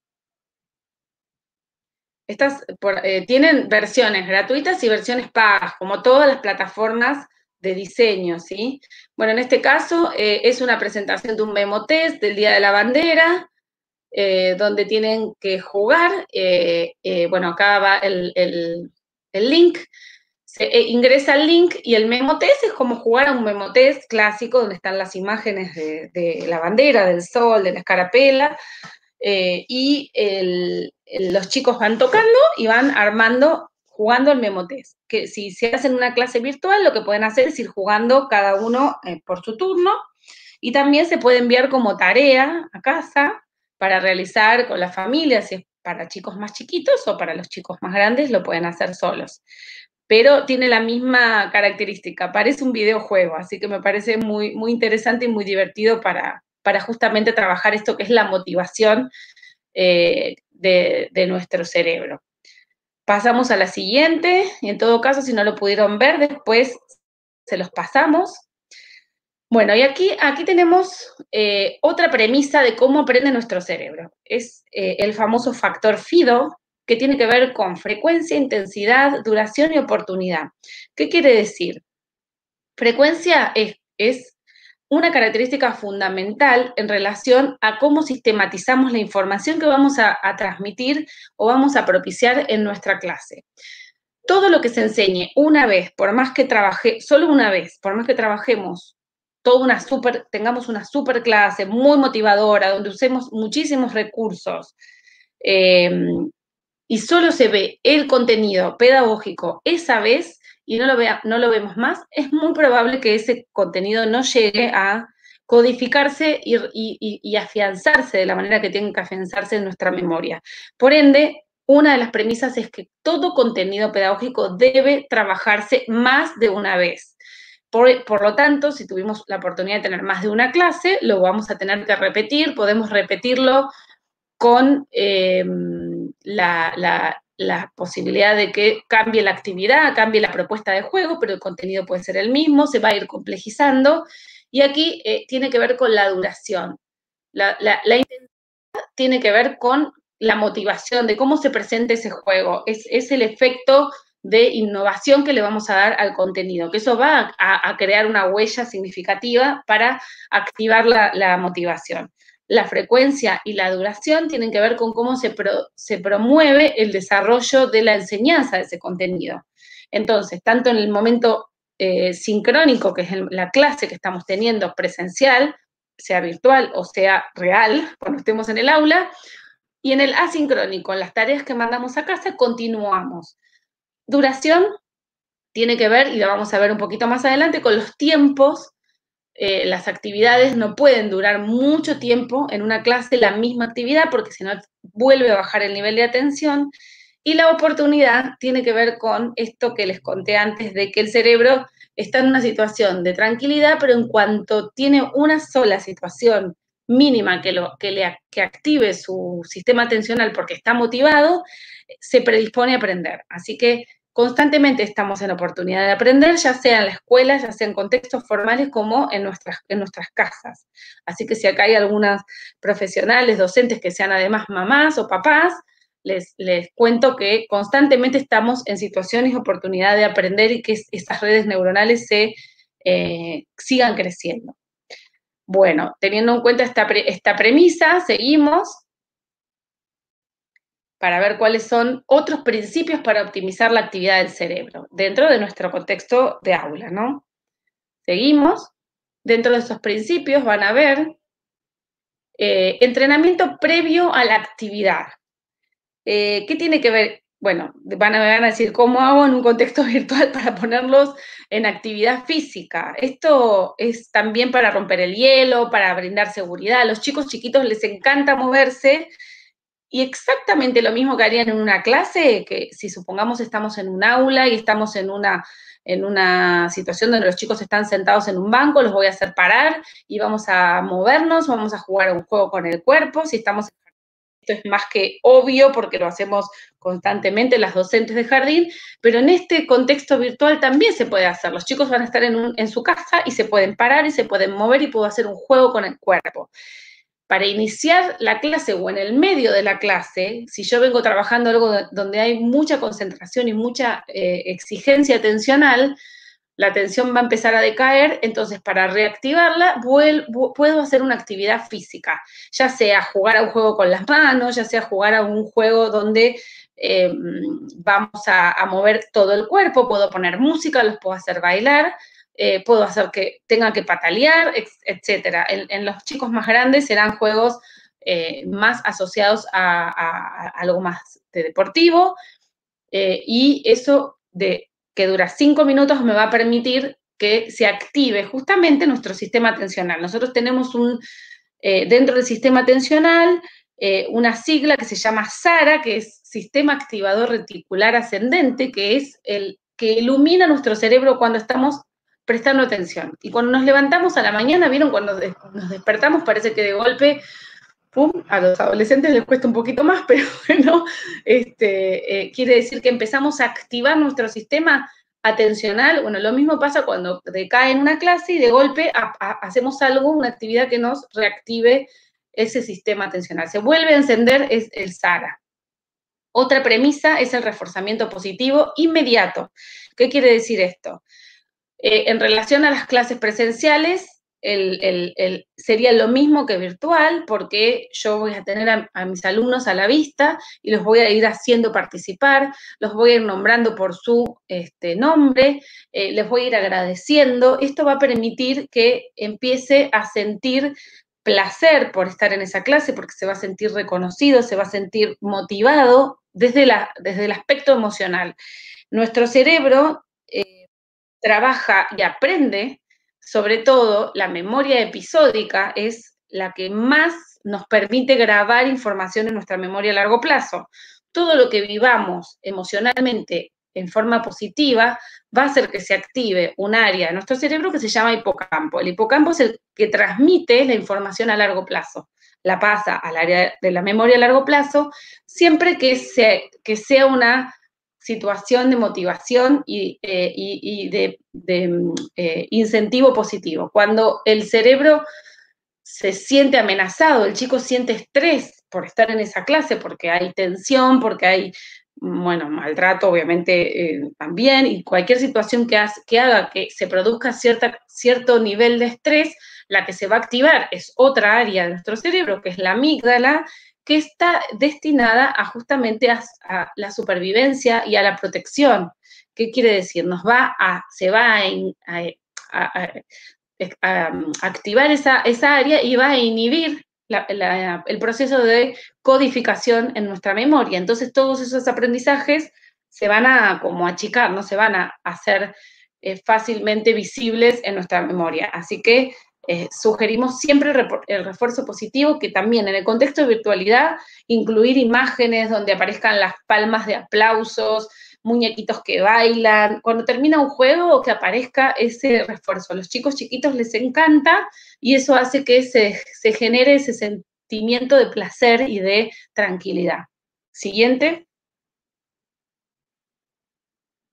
Estas tienen versiones gratuitas y versiones pagas, como todas las plataformas de diseño, ¿sí? Bueno, en este caso es una presentación de un memo test del Día de la Bandera, donde tienen que jugar. Bueno, acá va el link. Se ingresa el link y el memo test es como jugar a un memo test clásico, donde están las imágenes de la bandera, del sol, de la escarapela, y los chicos van tocando y van armando, jugando el memo test. Que si se hacen una clase virtual, lo que pueden hacer es ir jugando cada uno por su turno, y también se puede enviar como tarea a casa para realizar con la familia, si es para chicos más chiquitos o para los chicos más grandes, lo pueden hacer solos. Pero tiene la misma característica, parece un videojuego, así que me parece muy, muy interesante y muy divertido para justamente trabajar esto que es la motivación de nuestro cerebro. Pasamos a la siguiente, en todo caso, si no lo pudieron ver, después se los pasamos. Bueno, y aquí tenemos otra premisa de cómo aprende nuestro cerebro. Es el famoso factor FIDO, que tiene que ver con frecuencia, intensidad, duración y oportunidad. ¿Qué quiere decir? Frecuencia es una característica fundamental en relación a cómo sistematizamos la información que vamos a transmitir o vamos a propiciar en nuestra clase. Todo lo que se enseñe una vez, por más que solo una vez, por más que trabajemos tengamos una super clase muy motivadora, donde usemos muchísimos recursos, y solo se ve el contenido pedagógico esa vez y no lo vemos más, es muy probable que ese contenido no llegue a codificarse y afianzarse de la manera que tiene que afianzarse en nuestra memoria. Por ende, una de las premisas es que todo contenido pedagógico debe trabajarse más de una vez. Por lo tanto, si tuvimos la oportunidad de tener más de una clase, lo vamos a tener que repetir, podemos repetirlo con la posibilidad de que cambie la actividad, cambie la propuesta de juego, pero el contenido puede ser el mismo, se va a ir complejizando, y aquí tiene que ver con la duración. La intensidad tiene que ver con la motivación, de cómo se presenta ese juego, es el efecto de innovación que le vamos a dar al contenido, que eso va a crear una huella significativa para activar la motivación. La frecuencia y la duración tienen que ver con cómo se promueve el desarrollo de la enseñanza de ese contenido. Entonces, tanto en el momento sincrónico, que es la clase que estamos teniendo presencial, sea virtual o sea real, cuando estemos en el aula, y en el asincrónico, en las tareas que mandamos a casa, continuamos. Duración tiene que ver, y lo vamos a ver un poquito más adelante, con los tiempos. Las actividades no pueden durar mucho tiempo en una clase la misma actividad, porque si no vuelve a bajar el nivel de atención. Y la oportunidad tiene que ver con esto que les conté antes, de que el cerebro está en una situación de tranquilidad, pero en cuanto tiene una sola situación mínima que active su sistema atencional porque está motivado, se predispone a aprender. Así que constantemente estamos en oportunidad de aprender, ya sea en la escuela, ya sea en contextos formales como en nuestras casas. Así que si acá hay algunas profesionales, docentes que sean además mamás o papás, les cuento que constantemente estamos en situaciones de oportunidad de aprender y que esas redes neuronales sigan creciendo. Bueno, teniendo en cuenta esta premisa, seguimos para ver cuáles son otros principios para optimizar la actividad del cerebro dentro de nuestro contexto de aula, ¿no? Seguimos. Dentro de esos principios van a ver entrenamiento previo a la actividad. ¿Qué tiene que ver? Bueno, van a decir, ¿cómo hago en un contexto virtual para ponerlos en actividad física? Esto es también para romper el hielo, para brindar seguridad. A los chicos chiquitos les encanta moverse y exactamente lo mismo que harían en una clase, que si supongamos estamos en un aula y estamos en una situación donde los chicos están sentados en un banco, los voy a hacer parar y vamos a movernos, vamos a jugar a un juego con el cuerpo. Si estamos esto es más que obvio porque lo hacemos constantemente las docentes de jardín, pero en este contexto virtual también se puede hacer. Los chicos van a estar en su casa y se pueden parar y se pueden mover y puedo hacer un juego con el cuerpo. Para iniciar la clase o en el medio de la clase, si yo vengo trabajando algo donde hay mucha concentración y mucha exigencia atencional, la atención va a empezar a decaer, entonces para reactivarla puedo hacer una actividad física, ya sea jugar a un juego con las manos, ya sea jugar a un juego donde vamos a mover todo el cuerpo, puedo poner música, los puedo hacer bailar, puedo hacer que tengan que patalear, etcétera. En los chicos más grandes serán juegos más asociados a algo más de deportivo, y eso que dura 5 minutos me va a permitir que se active justamente nuestro sistema atencional. Nosotros tenemos dentro del sistema atencional una sigla que se llama SARA, que es Sistema Activador Reticular Ascendente, que es el que ilumina nuestro cerebro cuando estamos prestando atención. Y cuando nos levantamos a la mañana, ¿vieron? Cuando nos despertamos parece que de golpe, ¡pum!, a los adolescentes les cuesta un poquito más, pero bueno, quiere decir que empezamos a activar nuestro sistema atencional. Bueno, lo mismo pasa cuando decae en una clase y de golpe hacemos algo, una actividad que nos reactive ese sistema atencional. Se vuelve a encender el SARA. Otra premisa es el reforzamiento positivo inmediato. ¿Qué quiere decir esto? En relación a las clases presenciales, sería lo mismo que virtual, porque yo voy a tener a mis alumnos a la vista y los voy a ir haciendo participar, los voy a ir nombrando por su nombre, les voy a ir agradeciendo. Esto va a permitir que empiece a sentir placer por estar en esa clase, porque se va a sentir reconocido, se va a sentir motivado desde el aspecto emocional. Nuestro cerebro trabaja y aprende, sobre todo la memoria episódica es la que más nos permite grabar información en nuestra memoria a largo plazo. Todo lo que vivamos emocionalmente en forma positiva va a hacer que se active un área de nuestro cerebro que se llama hipocampo. El hipocampo es el que transmite la información a largo plazo, la pasa al área de la memoria a largo plazo, siempre que sea una situación de motivación y de incentivo positivo. Cuando el cerebro se siente amenazado, el chico siente estrés por estar en esa clase, porque hay tensión, porque hay, bueno, maltrato, obviamente, también, y cualquier situación que haga que se produzca cierto nivel de estrés, la que se va a activar es otra área de nuestro cerebro, que es la amígdala, que está destinada justamente a la supervivencia y a la protección. ¿Qué quiere decir? Se va a activar esa área y va a inhibir el proceso de codificación en nuestra memoria. Entonces, todos esos aprendizajes se van a como achicar, no se van a hacer fácilmente visibles en nuestra memoria. Así que sugerimos siempre el refuerzo positivo, que también en el contexto de virtualidad, incluir imágenes donde aparezcan las palmas de aplausos, muñequitos que bailan, cuando termina un juego, que aparezca ese refuerzo. A los chicos chiquitos les encanta y eso hace que se genere ese sentimiento de placer y de tranquilidad. Siguiente.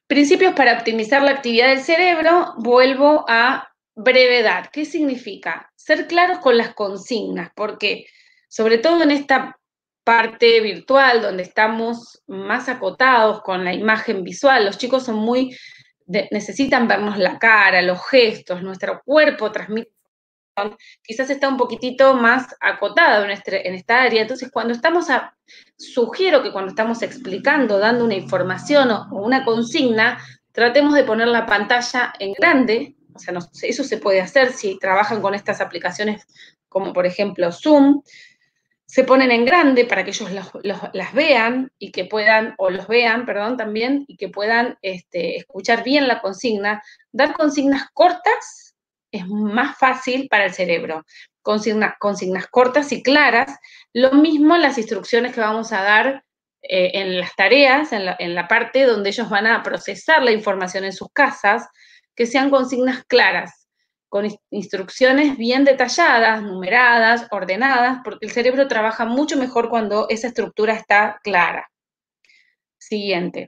Principios para optimizar la actividad del cerebro, vuelvo a brevedad. ¿Qué significa? Ser claros con las consignas, porque sobre todo en esta parte virtual donde estamos más acotados con la imagen visual, los chicos son muy, necesitan vernos la cara, los gestos, nuestro cuerpo transmite, quizás está un poquitito más acotado en esta área. Entonces, sugiero que cuando estamos explicando, dando una información o una consigna, tratemos de poner la pantalla en grande. O sea, eso se puede hacer si trabajan con estas aplicaciones como por ejemplo Zoom, se ponen en grande para que ellos las vean y que puedan, o los vean, perdón, también, y que puedan escuchar bien la consigna. Dar consignas cortas es más fácil para el cerebro. Consignas cortas y claras. Lo mismo las instrucciones que vamos a dar en las tareas, en la parte donde ellos van a procesar la información en sus casas, que sean consignas claras, con instrucciones bien detalladas, numeradas, ordenadas, porque el cerebro trabaja mucho mejor cuando esa estructura está clara. Siguiente.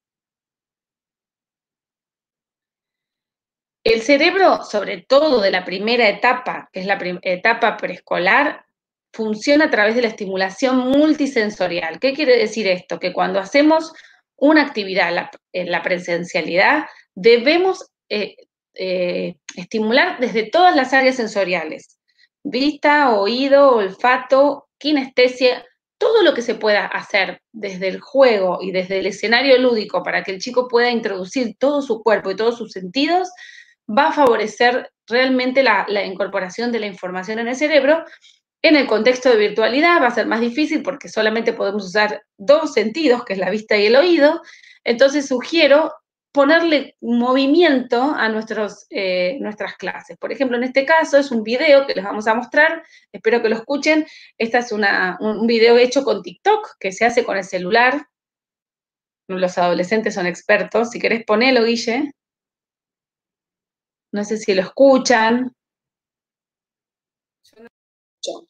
El cerebro, sobre todo de la primera etapa, que es la etapa preescolar, funciona a través de la estimulación multisensorial. ¿Qué quiere decir esto? Que cuando hacemos una actividad en la presencialidad, debemos estimular desde todas las áreas sensoriales: vista, oído, olfato, kinestesia, todo lo que se pueda hacer desde el juego y desde el escenario lúdico para que el chico pueda introducir todo su cuerpo y todos sus sentidos, va a favorecer realmente la incorporación de la información en el cerebro. En el contexto de virtualidad va a ser más difícil porque solamente podemos usar 2 sentidos, que es la vista y el oído. Entonces sugiero ponerle movimiento a nuestras clases. Por ejemplo, en este caso es un video que les vamos a mostrar, espero que lo escuchen. Este es un video hecho con TikTok, que se hace con el celular. Los adolescentes son expertos. Si querés ponelo, Guille. No sé si lo escuchan. Yo no escucho.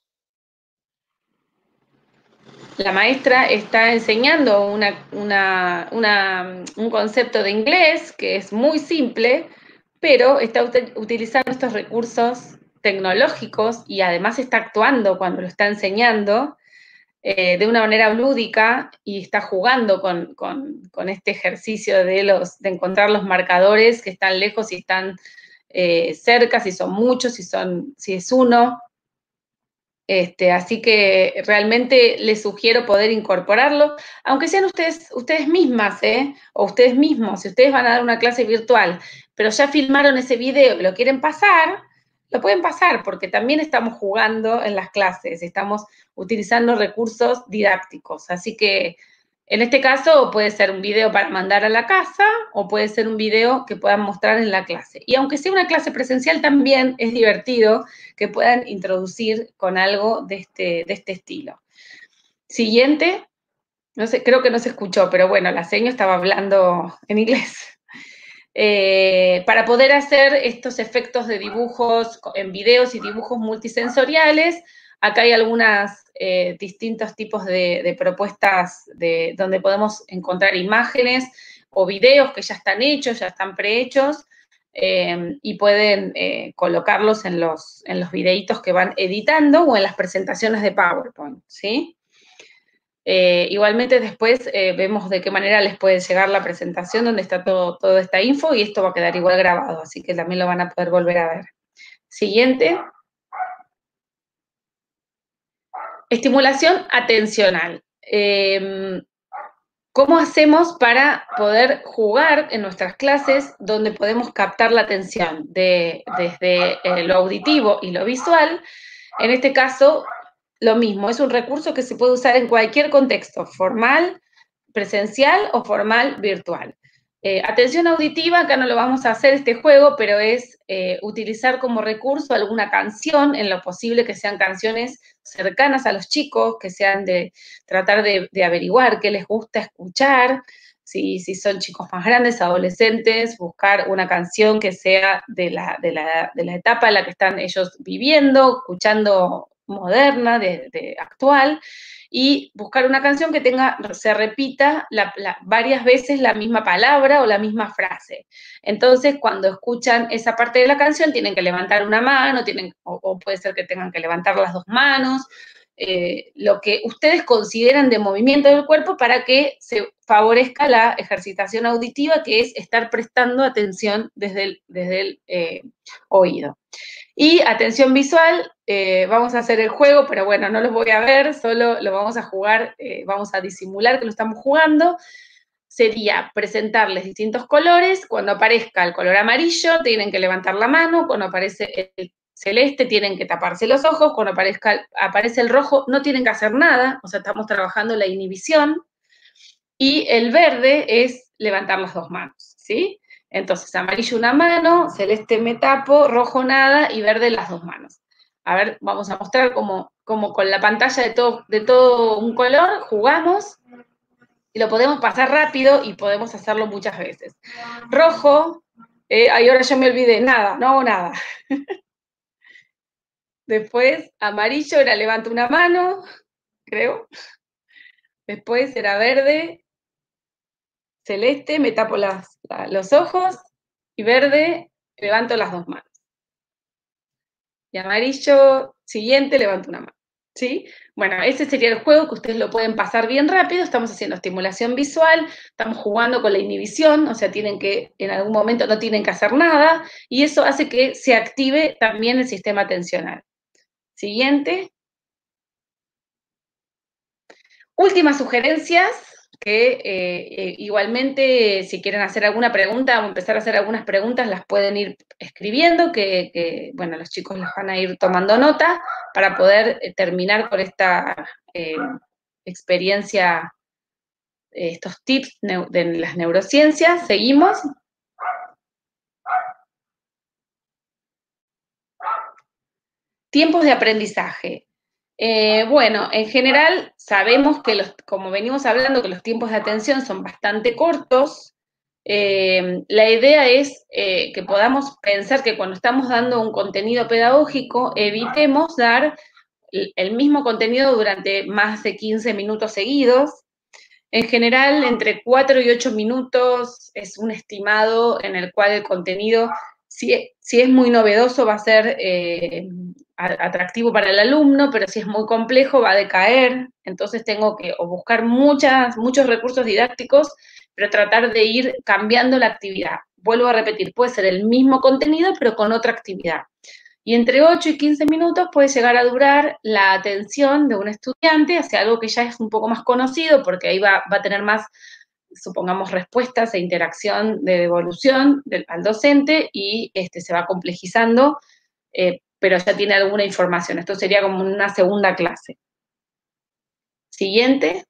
La maestra está enseñando un concepto de inglés que es muy simple, pero está utilizando estos recursos tecnológicos y además está actuando cuando lo está enseñando de una manera lúdica, y está jugando con este ejercicio de encontrar los marcadores que están lejos y están cerca, si son muchos, si es uno. Así que realmente les sugiero poder incorporarlo, aunque sean ustedes mismas, o ustedes mismos. Si ustedes van a dar una clase virtual, pero ya filmaron ese video y lo quieren pasar, lo pueden pasar, porque también estamos jugando en las clases, estamos utilizando recursos didácticos. Así que en este caso puede ser un video para mandar a la casa o puede ser un video que puedan mostrar en la clase. Y aunque sea una clase presencial, también es divertido que puedan introducir con algo de este estilo. Siguiente. No sé, creo que no se escuchó, pero bueno, la seño estaba hablando en inglés. Para poder hacer estos efectos de dibujos en videos y dibujos multisensoriales, acá hay algunos distintos tipos de propuestas donde podemos encontrar imágenes o videos que ya están hechos, ya están prehechos, y pueden colocarlos en los videitos que van editando o en las presentaciones de PowerPoint, ¿sí? Igualmente después vemos de qué manera les puede llegar la presentación donde está toda esta info, y esto va a quedar igual grabado, así que también lo van a poder volver a ver. Siguiente. Estimulación atencional. ¿Cómo hacemos para poder jugar en nuestras clases donde podemos captar la atención desde lo auditivo y lo visual? En este caso, lo mismo, es un recurso que se puede usar en cualquier contexto, formal, presencial o formal virtual. Atención auditiva, acá no lo vamos a hacer este juego, pero es utilizar como recurso alguna canción, en lo posible que sean canciones cercanas a los chicos, que sean de tratar de averiguar qué les gusta escuchar, si son chicos más grandes, adolescentes, buscar una canción que sea de la etapa en la que están ellos viviendo, escuchando, moderna, actual, y buscar una canción que se repita varias veces la misma palabra o la misma frase. Entonces, cuando escuchan esa parte de la canción, tienen que levantar una mano, o puede ser que tengan que levantar las dos manos, lo que ustedes consideran de movimiento del cuerpo para que se favorezca la ejercitación auditiva, que es estar prestando atención desde el oído. Y atención visual, vamos a hacer el juego, pero bueno, no los voy a ver, solo lo vamos a jugar, vamos a disimular que lo estamos jugando. Sería presentarles distintos colores. Cuando aparezca el color amarillo, tienen que levantar la mano. Cuando aparece el celeste, tienen que taparse los ojos. Cuando aparece el rojo, no tienen que hacer nada. O sea, estamos trabajando la inhibición. Y el verde es levantar las dos manos, ¿sí? Entonces, amarillo una mano, celeste me tapo, rojo nada y verde las dos manos. A ver, vamos a mostrar cómo con la pantalla de todo un color jugamos. Y lo podemos pasar rápido y podemos hacerlo muchas veces. Rojo, ahora yo me olvidé, nada, no hago nada. Después, amarillo era levanto una mano, creo. Después era verde, celeste, me tapo los ojos, y verde, levanto las dos manos. Y amarillo, siguiente, levanto una mano. ¿Sí? Bueno, ese sería el juego, que ustedes lo pueden pasar bien rápido. Estamos haciendo estimulación visual, estamos jugando con la inhibición, o sea, en algún momento no tienen que hacer nada, y eso hace que se active también el sistema atencional. Siguiente. Últimas sugerencias, que igualmente, si quieren hacer alguna pregunta o empezar a hacer algunas preguntas, las pueden ir escribiendo, bueno, los chicos las van a ir tomando nota para poder terminar con esta experiencia, estos tips de las neurociencias. Seguimos. Tiempos de aprendizaje. Bueno, en general sabemos que, como venimos hablando, que los tiempos de atención son bastante cortos. La idea es que podamos pensar que cuando estamos dando un contenido pedagógico, evitemos dar el mismo contenido durante más de 15 minutos seguidos. En general, entre 4 y 8 minutos es un estimado en el cual el contenido, si es muy novedoso, va a ser atractivo para el alumno, pero si es muy complejo va a decaer. Entonces tengo que buscar muchos recursos didácticos, pero tratar de ir cambiando la actividad. Vuelvo a repetir, puede ser el mismo contenido, pero con otra actividad. Y entre 8 y 15 minutos puede llegar a durar la atención de un estudiante hacia algo que ya es un poco más conocido, porque ahí va a tener más, supongamos, respuestas e interacción de devolución al docente, y se va complejizando, pero ya tiene alguna información. Esto sería como una segunda clase. Siguiente.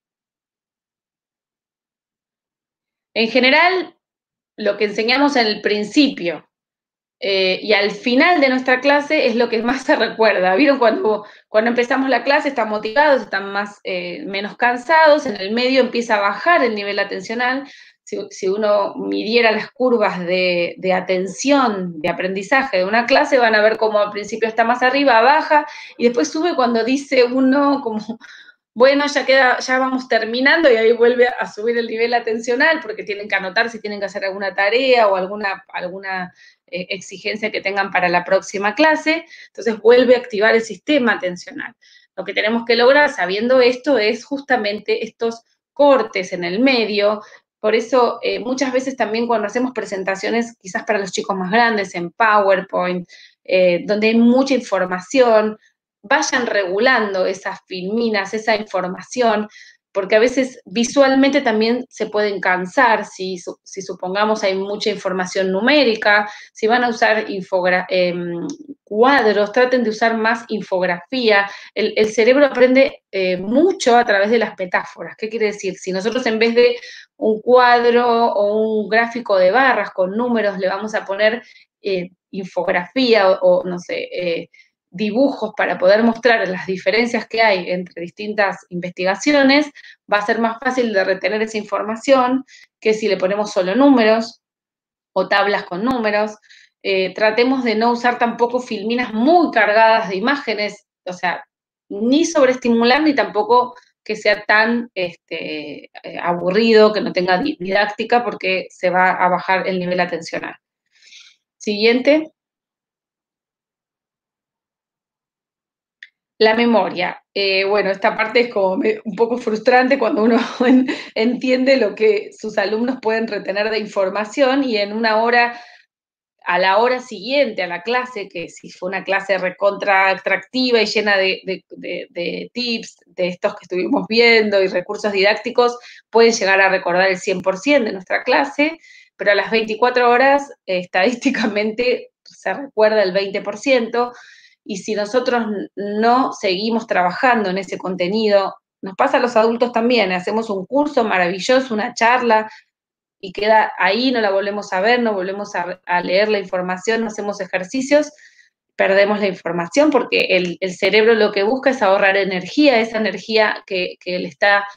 En general, lo que enseñamos en el principio y al final de nuestra clase es lo que más se recuerda. ¿Vieron? Cuando empezamos la clase están motivados, están menos cansados, en el medio empieza a bajar el nivel atencional. Si uno midiera las curvas de atención, de aprendizaje de una clase, van a ver cómo al principio está más arriba, baja, y después sube cuando dice uno como, bueno, ya vamos terminando, y ahí vuelve a subir el nivel atencional, porque tienen que anotar si tienen que hacer alguna tarea o alguna exigencia que tengan para la próxima clase. Entonces vuelve a activar el sistema atencional. Lo que tenemos que lograr sabiendo esto es justamente estos cortes en el medio. Por eso muchas veces también cuando hacemos presentaciones, quizás para los chicos más grandes, en PowerPoint, donde hay mucha información, vayan regulando esas filminas, esa información, porque a veces visualmente también se pueden cansar si supongamos hay mucha información numérica. Si van a usar cuadros, traten de usar más infografía. El cerebro aprende mucho a través de las metáforas. ¿Qué quiere decir? Si nosotros en vez de un cuadro o un gráfico de barras con números le vamos a poner infografía o no sé, dibujos para poder mostrar las diferencias que hay entre distintas investigaciones, va a ser más fácil de retener esa información que si le ponemos solo números o tablas con números. Tratemos de no usar tampoco filminas muy cargadas de imágenes, o sea, ni sobreestimular ni tampoco que sea tan aburrido, que no tenga didáctica, porque se va a bajar el nivel atencional. Siguiente. La memoria. Bueno, esta parte es como un poco frustrante cuando uno entiende lo que sus alumnos pueden retener de información y en una hora, a la hora siguiente a la clase, que si fue una clase recontra atractiva y llena de tips, de estos que estuvimos viendo y recursos didácticos, pueden llegar a recordar el 100% de nuestra clase, pero a las 24 horas estadísticamente se recuerda el 20%, y si nosotros no seguimos trabajando en ese contenido, nos pasa a los adultos también, hacemos un curso maravilloso, una charla, y queda ahí, no la volvemos a ver, no volvemos a leer la información, no hacemos ejercicios, perdemos la información porque el cerebro lo que busca es ahorrar energía, esa energía que le está,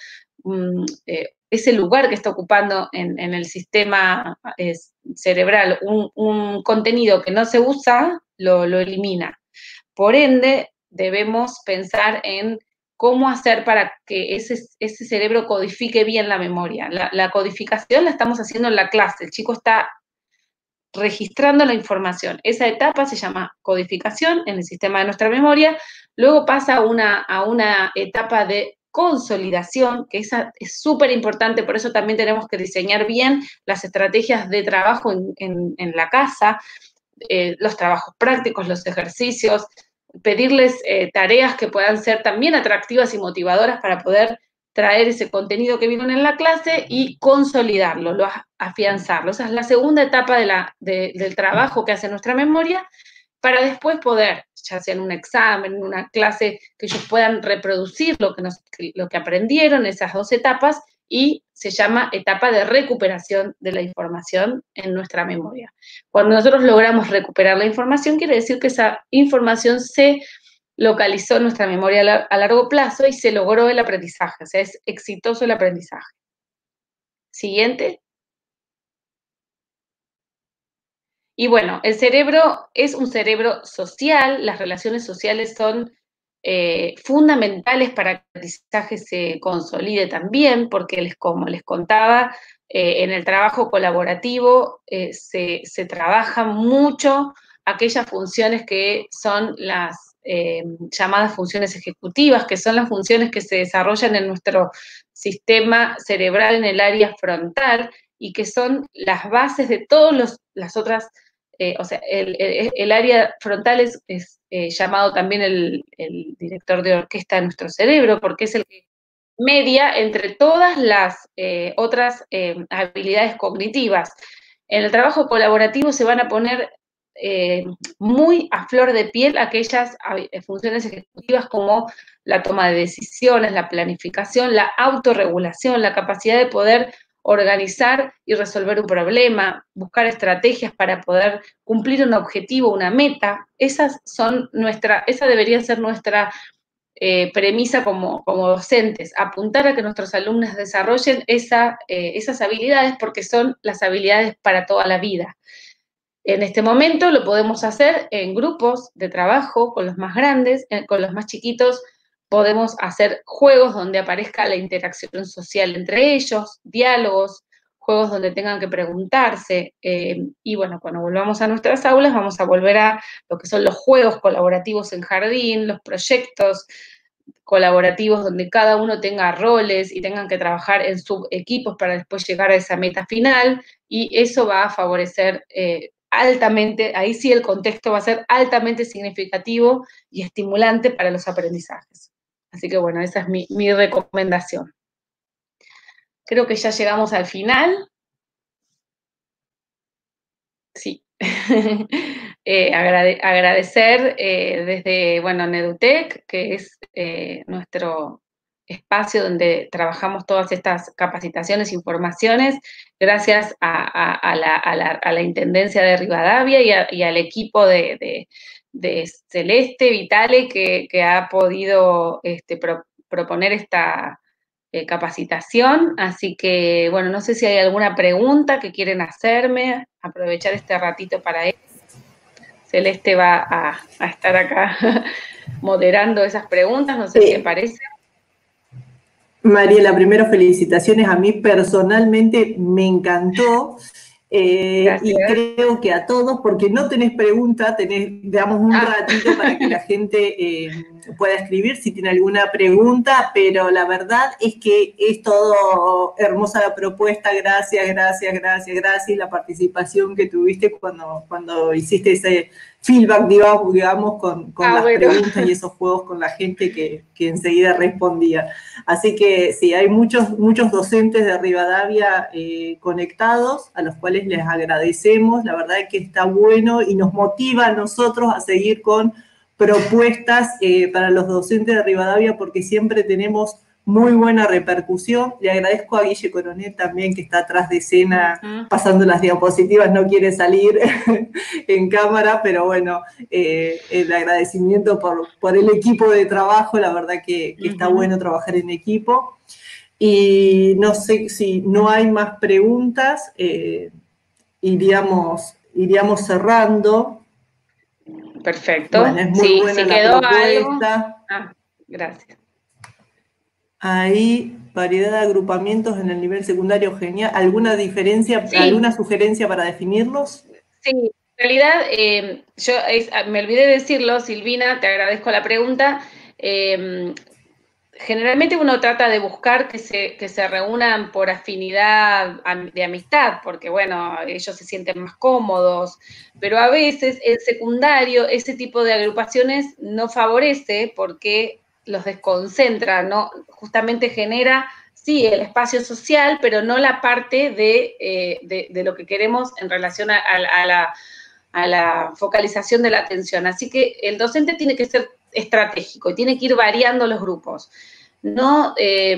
ese lugar que está ocupando en el sistema cerebral, un contenido que no se usa, lo elimina. Por ende, debemos pensar en cómo hacer para que ese cerebro codifique bien la memoria. La codificación la estamos haciendo en la clase, el chico está registrando la información. Esa etapa se llama codificación en el sistema de nuestra memoria, luego pasa a una etapa de consolidación, que esa es súper importante, por eso también tenemos que diseñar bien las estrategias de trabajo en la casa, los trabajos prácticos, los ejercicios, pedirles tareas que puedan ser también atractivas y motivadoras para poder traer ese contenido que vieron en la clase y consolidarlo, afianzarlo. Esa es la segunda etapa del trabajo que hace nuestra memoria, para después poder, ya sea en un examen, en una clase, que ellos puedan reproducir lo que aprendieron, esas dos etapas, y se llama etapa de recuperación de la información en nuestra memoria. Cuando nosotros logramos recuperar la información, quiere decir que esa información se localizó en nuestra memoria a largo plazo y se logró el aprendizaje, o sea, es exitoso el aprendizaje. Siguiente. Y bueno, el cerebro es un cerebro social, las relaciones sociales son fundamentales para que el aprendizaje se consolide también, porque como les contaba, en el trabajo colaborativo se trabaja mucho aquellas funciones que son las llamadas funciones ejecutivas, que son las funciones que se desarrollan en nuestro sistema cerebral en el área frontal y que son las bases de todas las otras. O sea, el área frontal es llamado también el director de orquesta de nuestro cerebro, porque es el que media entre todas las otras habilidades cognitivas. En el trabajo colaborativo se van a poner muy a flor de piel aquellas funciones ejecutivas como la toma de decisiones, la planificación, la autorregulación, la capacidad de poder organizar y resolver un problema, buscar estrategias para poder cumplir un objetivo, una meta. Esa debería ser nuestra premisa como docentes, apuntar a que nuestros alumnos desarrollen esas habilidades, porque son las habilidades para toda la vida. En este momento lo podemos hacer en grupos de trabajo con los más grandes, con los más chiquitos podemos hacer juegos donde aparezca la interacción social entre ellos, diálogos, juegos donde tengan que preguntarse, y bueno, cuando volvamos a nuestras aulas vamos a volver a lo que son los juegos colaborativos en jardín, los proyectos colaborativos donde cada uno tenga roles y tengan que trabajar en subequipos para después llegar a esa meta final, y eso va a favorecer altamente, ahí sí el contexto va a ser altamente significativo y estimulante para los aprendizajes. Así que bueno, esa es mi recomendación. Creo que ya llegamos al final. Sí. Agradecer desde, bueno, Nedutec, que es nuestro espacio donde trabajamos todas estas capacitaciones, informaciones, gracias a la Intendencia de Rivadavia y al equipo de Celeste Vitale que ha podido proponer esta capacitación. Así que, bueno, no sé si hay alguna pregunta que quieren hacerme, aprovechar este ratito para eso. Celeste va a estar acá moderando esas preguntas, no sé si te parece. Mariela, primero felicitaciones. A mí personalmente me encantó. Y creo que a todos, porque no tenés pregunta, damos un ratito para que la gente pueda escribir si tiene alguna pregunta, pero la verdad es que es todo hermosa la propuesta. Gracias, gracias, gracias, gracias. La participación que tuviste cuando hiciste ese feedback, digamos con las preguntas y esos juegos con la gente que enseguida respondía. Así que sí, hay muchos docentes de Rivadavia conectados, a los cuales les agradecemos. La verdad es que está bueno y nos motiva a nosotros a seguir con propuestas para los docentes de Rivadavia, porque siempre tenemos muy buena repercusión. Le agradezco a Guille Coronel también, que está atrás de escena pasando las diapositivas, no quiere salir en cámara, pero bueno, el agradecimiento por el equipo de trabajo. La verdad que está bueno trabajar en equipo. Y no sé si no hay más preguntas, iríamos cerrando. Perfecto. Bueno, es muy buena la propuesta. Gracias. Ahí, variedad de agrupamientos en el nivel secundario, genial. ¿Alguna diferencia, alguna sugerencia para definirlos? Sí, en realidad, yo me olvidé de decirlo, Silvina, te agradezco la pregunta. Generalmente uno trata de buscar que se reúnan por afinidad de amistad, porque bueno, ellos se sienten más cómodos, pero a veces el secundario, ese tipo de agrupaciones no favorece porque los desconcentra, ¿no? Justamente genera, sí, el espacio social, pero no la parte de lo que queremos en relación a la focalización de la atención. Así que el docente tiene que ser estratégico y tiene que ir variando los grupos. No,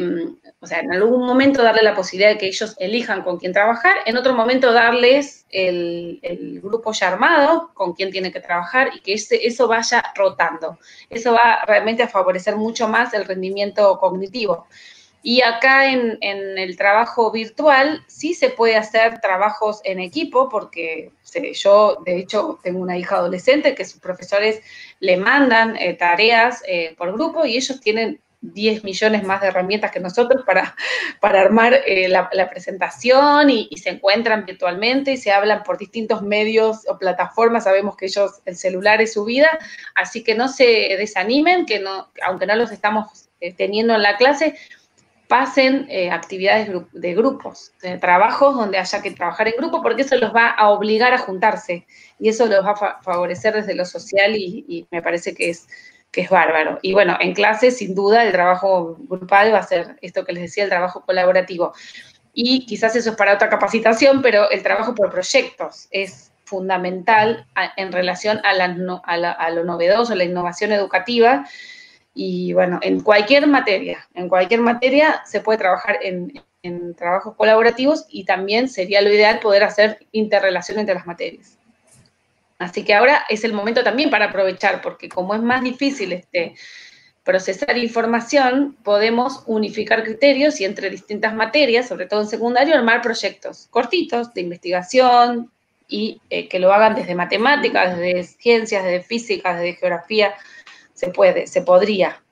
o sea, en algún momento darle la posibilidad de que ellos elijan con quién trabajar, en otro momento darles el grupo ya armado con quién tiene que trabajar y que eso vaya rotando. Eso va realmente a favorecer mucho más el rendimiento cognitivo. Y acá en el trabajo virtual sí se puede hacer trabajos en equipo, porque yo, de hecho, tengo una hija adolescente que sus profesores le mandan tareas por grupo y ellos tienen 10 millones más de herramientas que nosotros para armar la presentación y se encuentran virtualmente y se hablan por distintos medios o plataformas. Sabemos que ellos, el celular es su vida, así que no se desanimen, que no, aunque no los estamos teniendo en la clase, pasen actividades de grupos, de trabajos donde haya que trabajar en grupo, porque eso los va a obligar a juntarse y eso los va a favorecer desde lo social y me parece que es bárbaro. Y bueno, en clase, sin duda, el trabajo grupal va a ser esto que les decía, el trabajo colaborativo. Y quizás eso es para otra capacitación, pero el trabajo por proyectos es fundamental en relación a lo novedoso, la innovación educativa. Y bueno, en cualquier materia se puede trabajar en trabajos colaborativos y también sería lo ideal poder hacer interrelación entre las materias. Así que ahora es el momento también para aprovechar, porque como es más difícil procesar información, podemos unificar criterios y entre distintas materias, sobre todo en secundario, armar proyectos cortitos de investigación y que lo hagan desde matemáticas, desde ciencias, desde física, desde geografía. Se podría.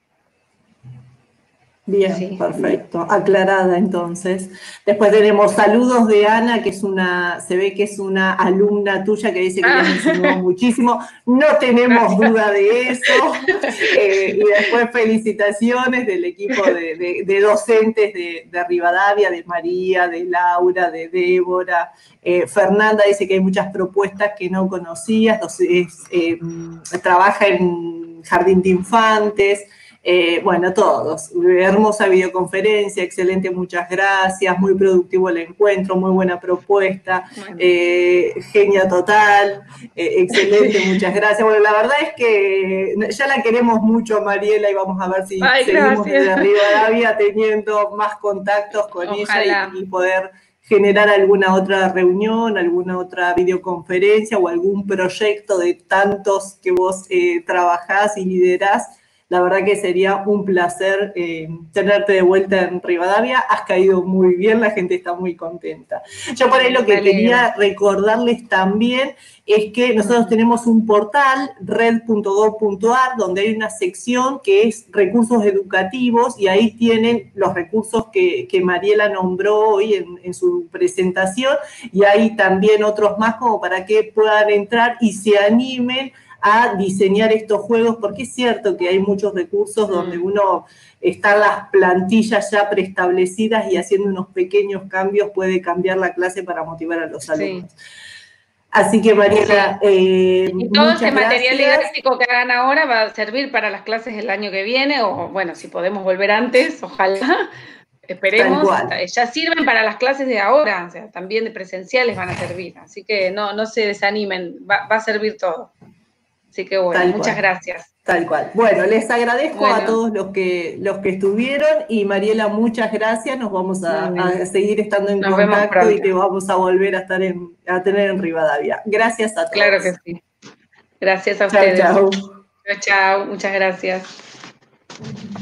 Bien, sí. Perfecto, aclarada entonces. Después tenemos saludos de Ana, que se ve que es una alumna tuya que dice que les enseñó muchísimo. No tenemos duda de eso. Y después felicitaciones del equipo de docentes de Rivadavia, de María, de Laura, de Débora. Fernanda dice que hay muchas propuestas que no conocías. Trabaja en Jardín de Infantes. Bueno, todos. Hermosa videoconferencia, excelente, muchas gracias, muy productivo el encuentro, muy buena propuesta, genia total, excelente, muchas gracias. Bueno, la verdad es que ya la queremos mucho a Mariela y vamos a ver si seguimos desde Rivadavia teniendo más contactos con ella y poder generar alguna otra reunión, alguna otra videoconferencia o algún proyecto de tantos que vos trabajás y liderás. La verdad que sería un placer tenerte de vuelta en Rivadavia. Has caído muy bien, la gente está muy contenta. Yo por ahí lo que quería recordarles también es que nosotros tenemos un portal, red.gov.ar, donde hay una sección que es recursos educativos, y ahí tienen los recursos que Mariela nombró hoy en su presentación, y hay también otros más como para que puedan entrar y se animen a diseñar estos juegos, porque es cierto que hay muchos recursos donde uno están las plantillas ya preestablecidas y haciendo unos pequeños cambios puede cambiar la clase para motivar a los alumnos. Así que, Mariela, y todo ese material didáctico que hagan ahora va a servir para las clases del año que viene, o bueno, si podemos volver antes, ojalá, esperemos, ya sirven para las clases de ahora, o sea, también de presenciales van a servir, así que no se desanimen, va a servir todo. Así que bueno, muchas gracias. Tal cual. Bueno, les agradezco a todos los que estuvieron, y Mariela, muchas gracias. Nos vamos a seguir estando en contacto y te vamos a volver a tener en Rivadavia. Gracias a todos. Claro que sí. Gracias a ustedes. Chao. Chao, muchas gracias.